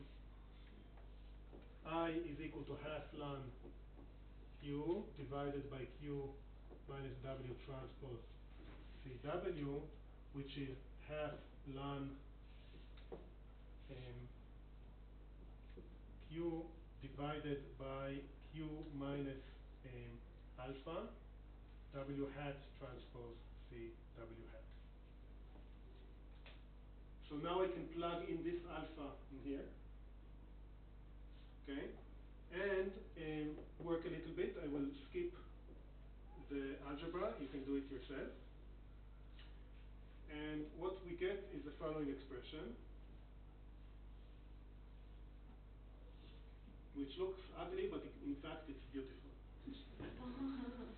I is equal to half ln Q divided by Q minus W transpose C W, which is half ln um, Q divided by Q minus um, alpha W hat transpose C W hat. So now I can plug in this alpha in here, okay, and um, work a little bit. I will skip the algebra. You can do it yourself. And what we get is the following expression, which looks ugly, but it, in fact it's beautiful.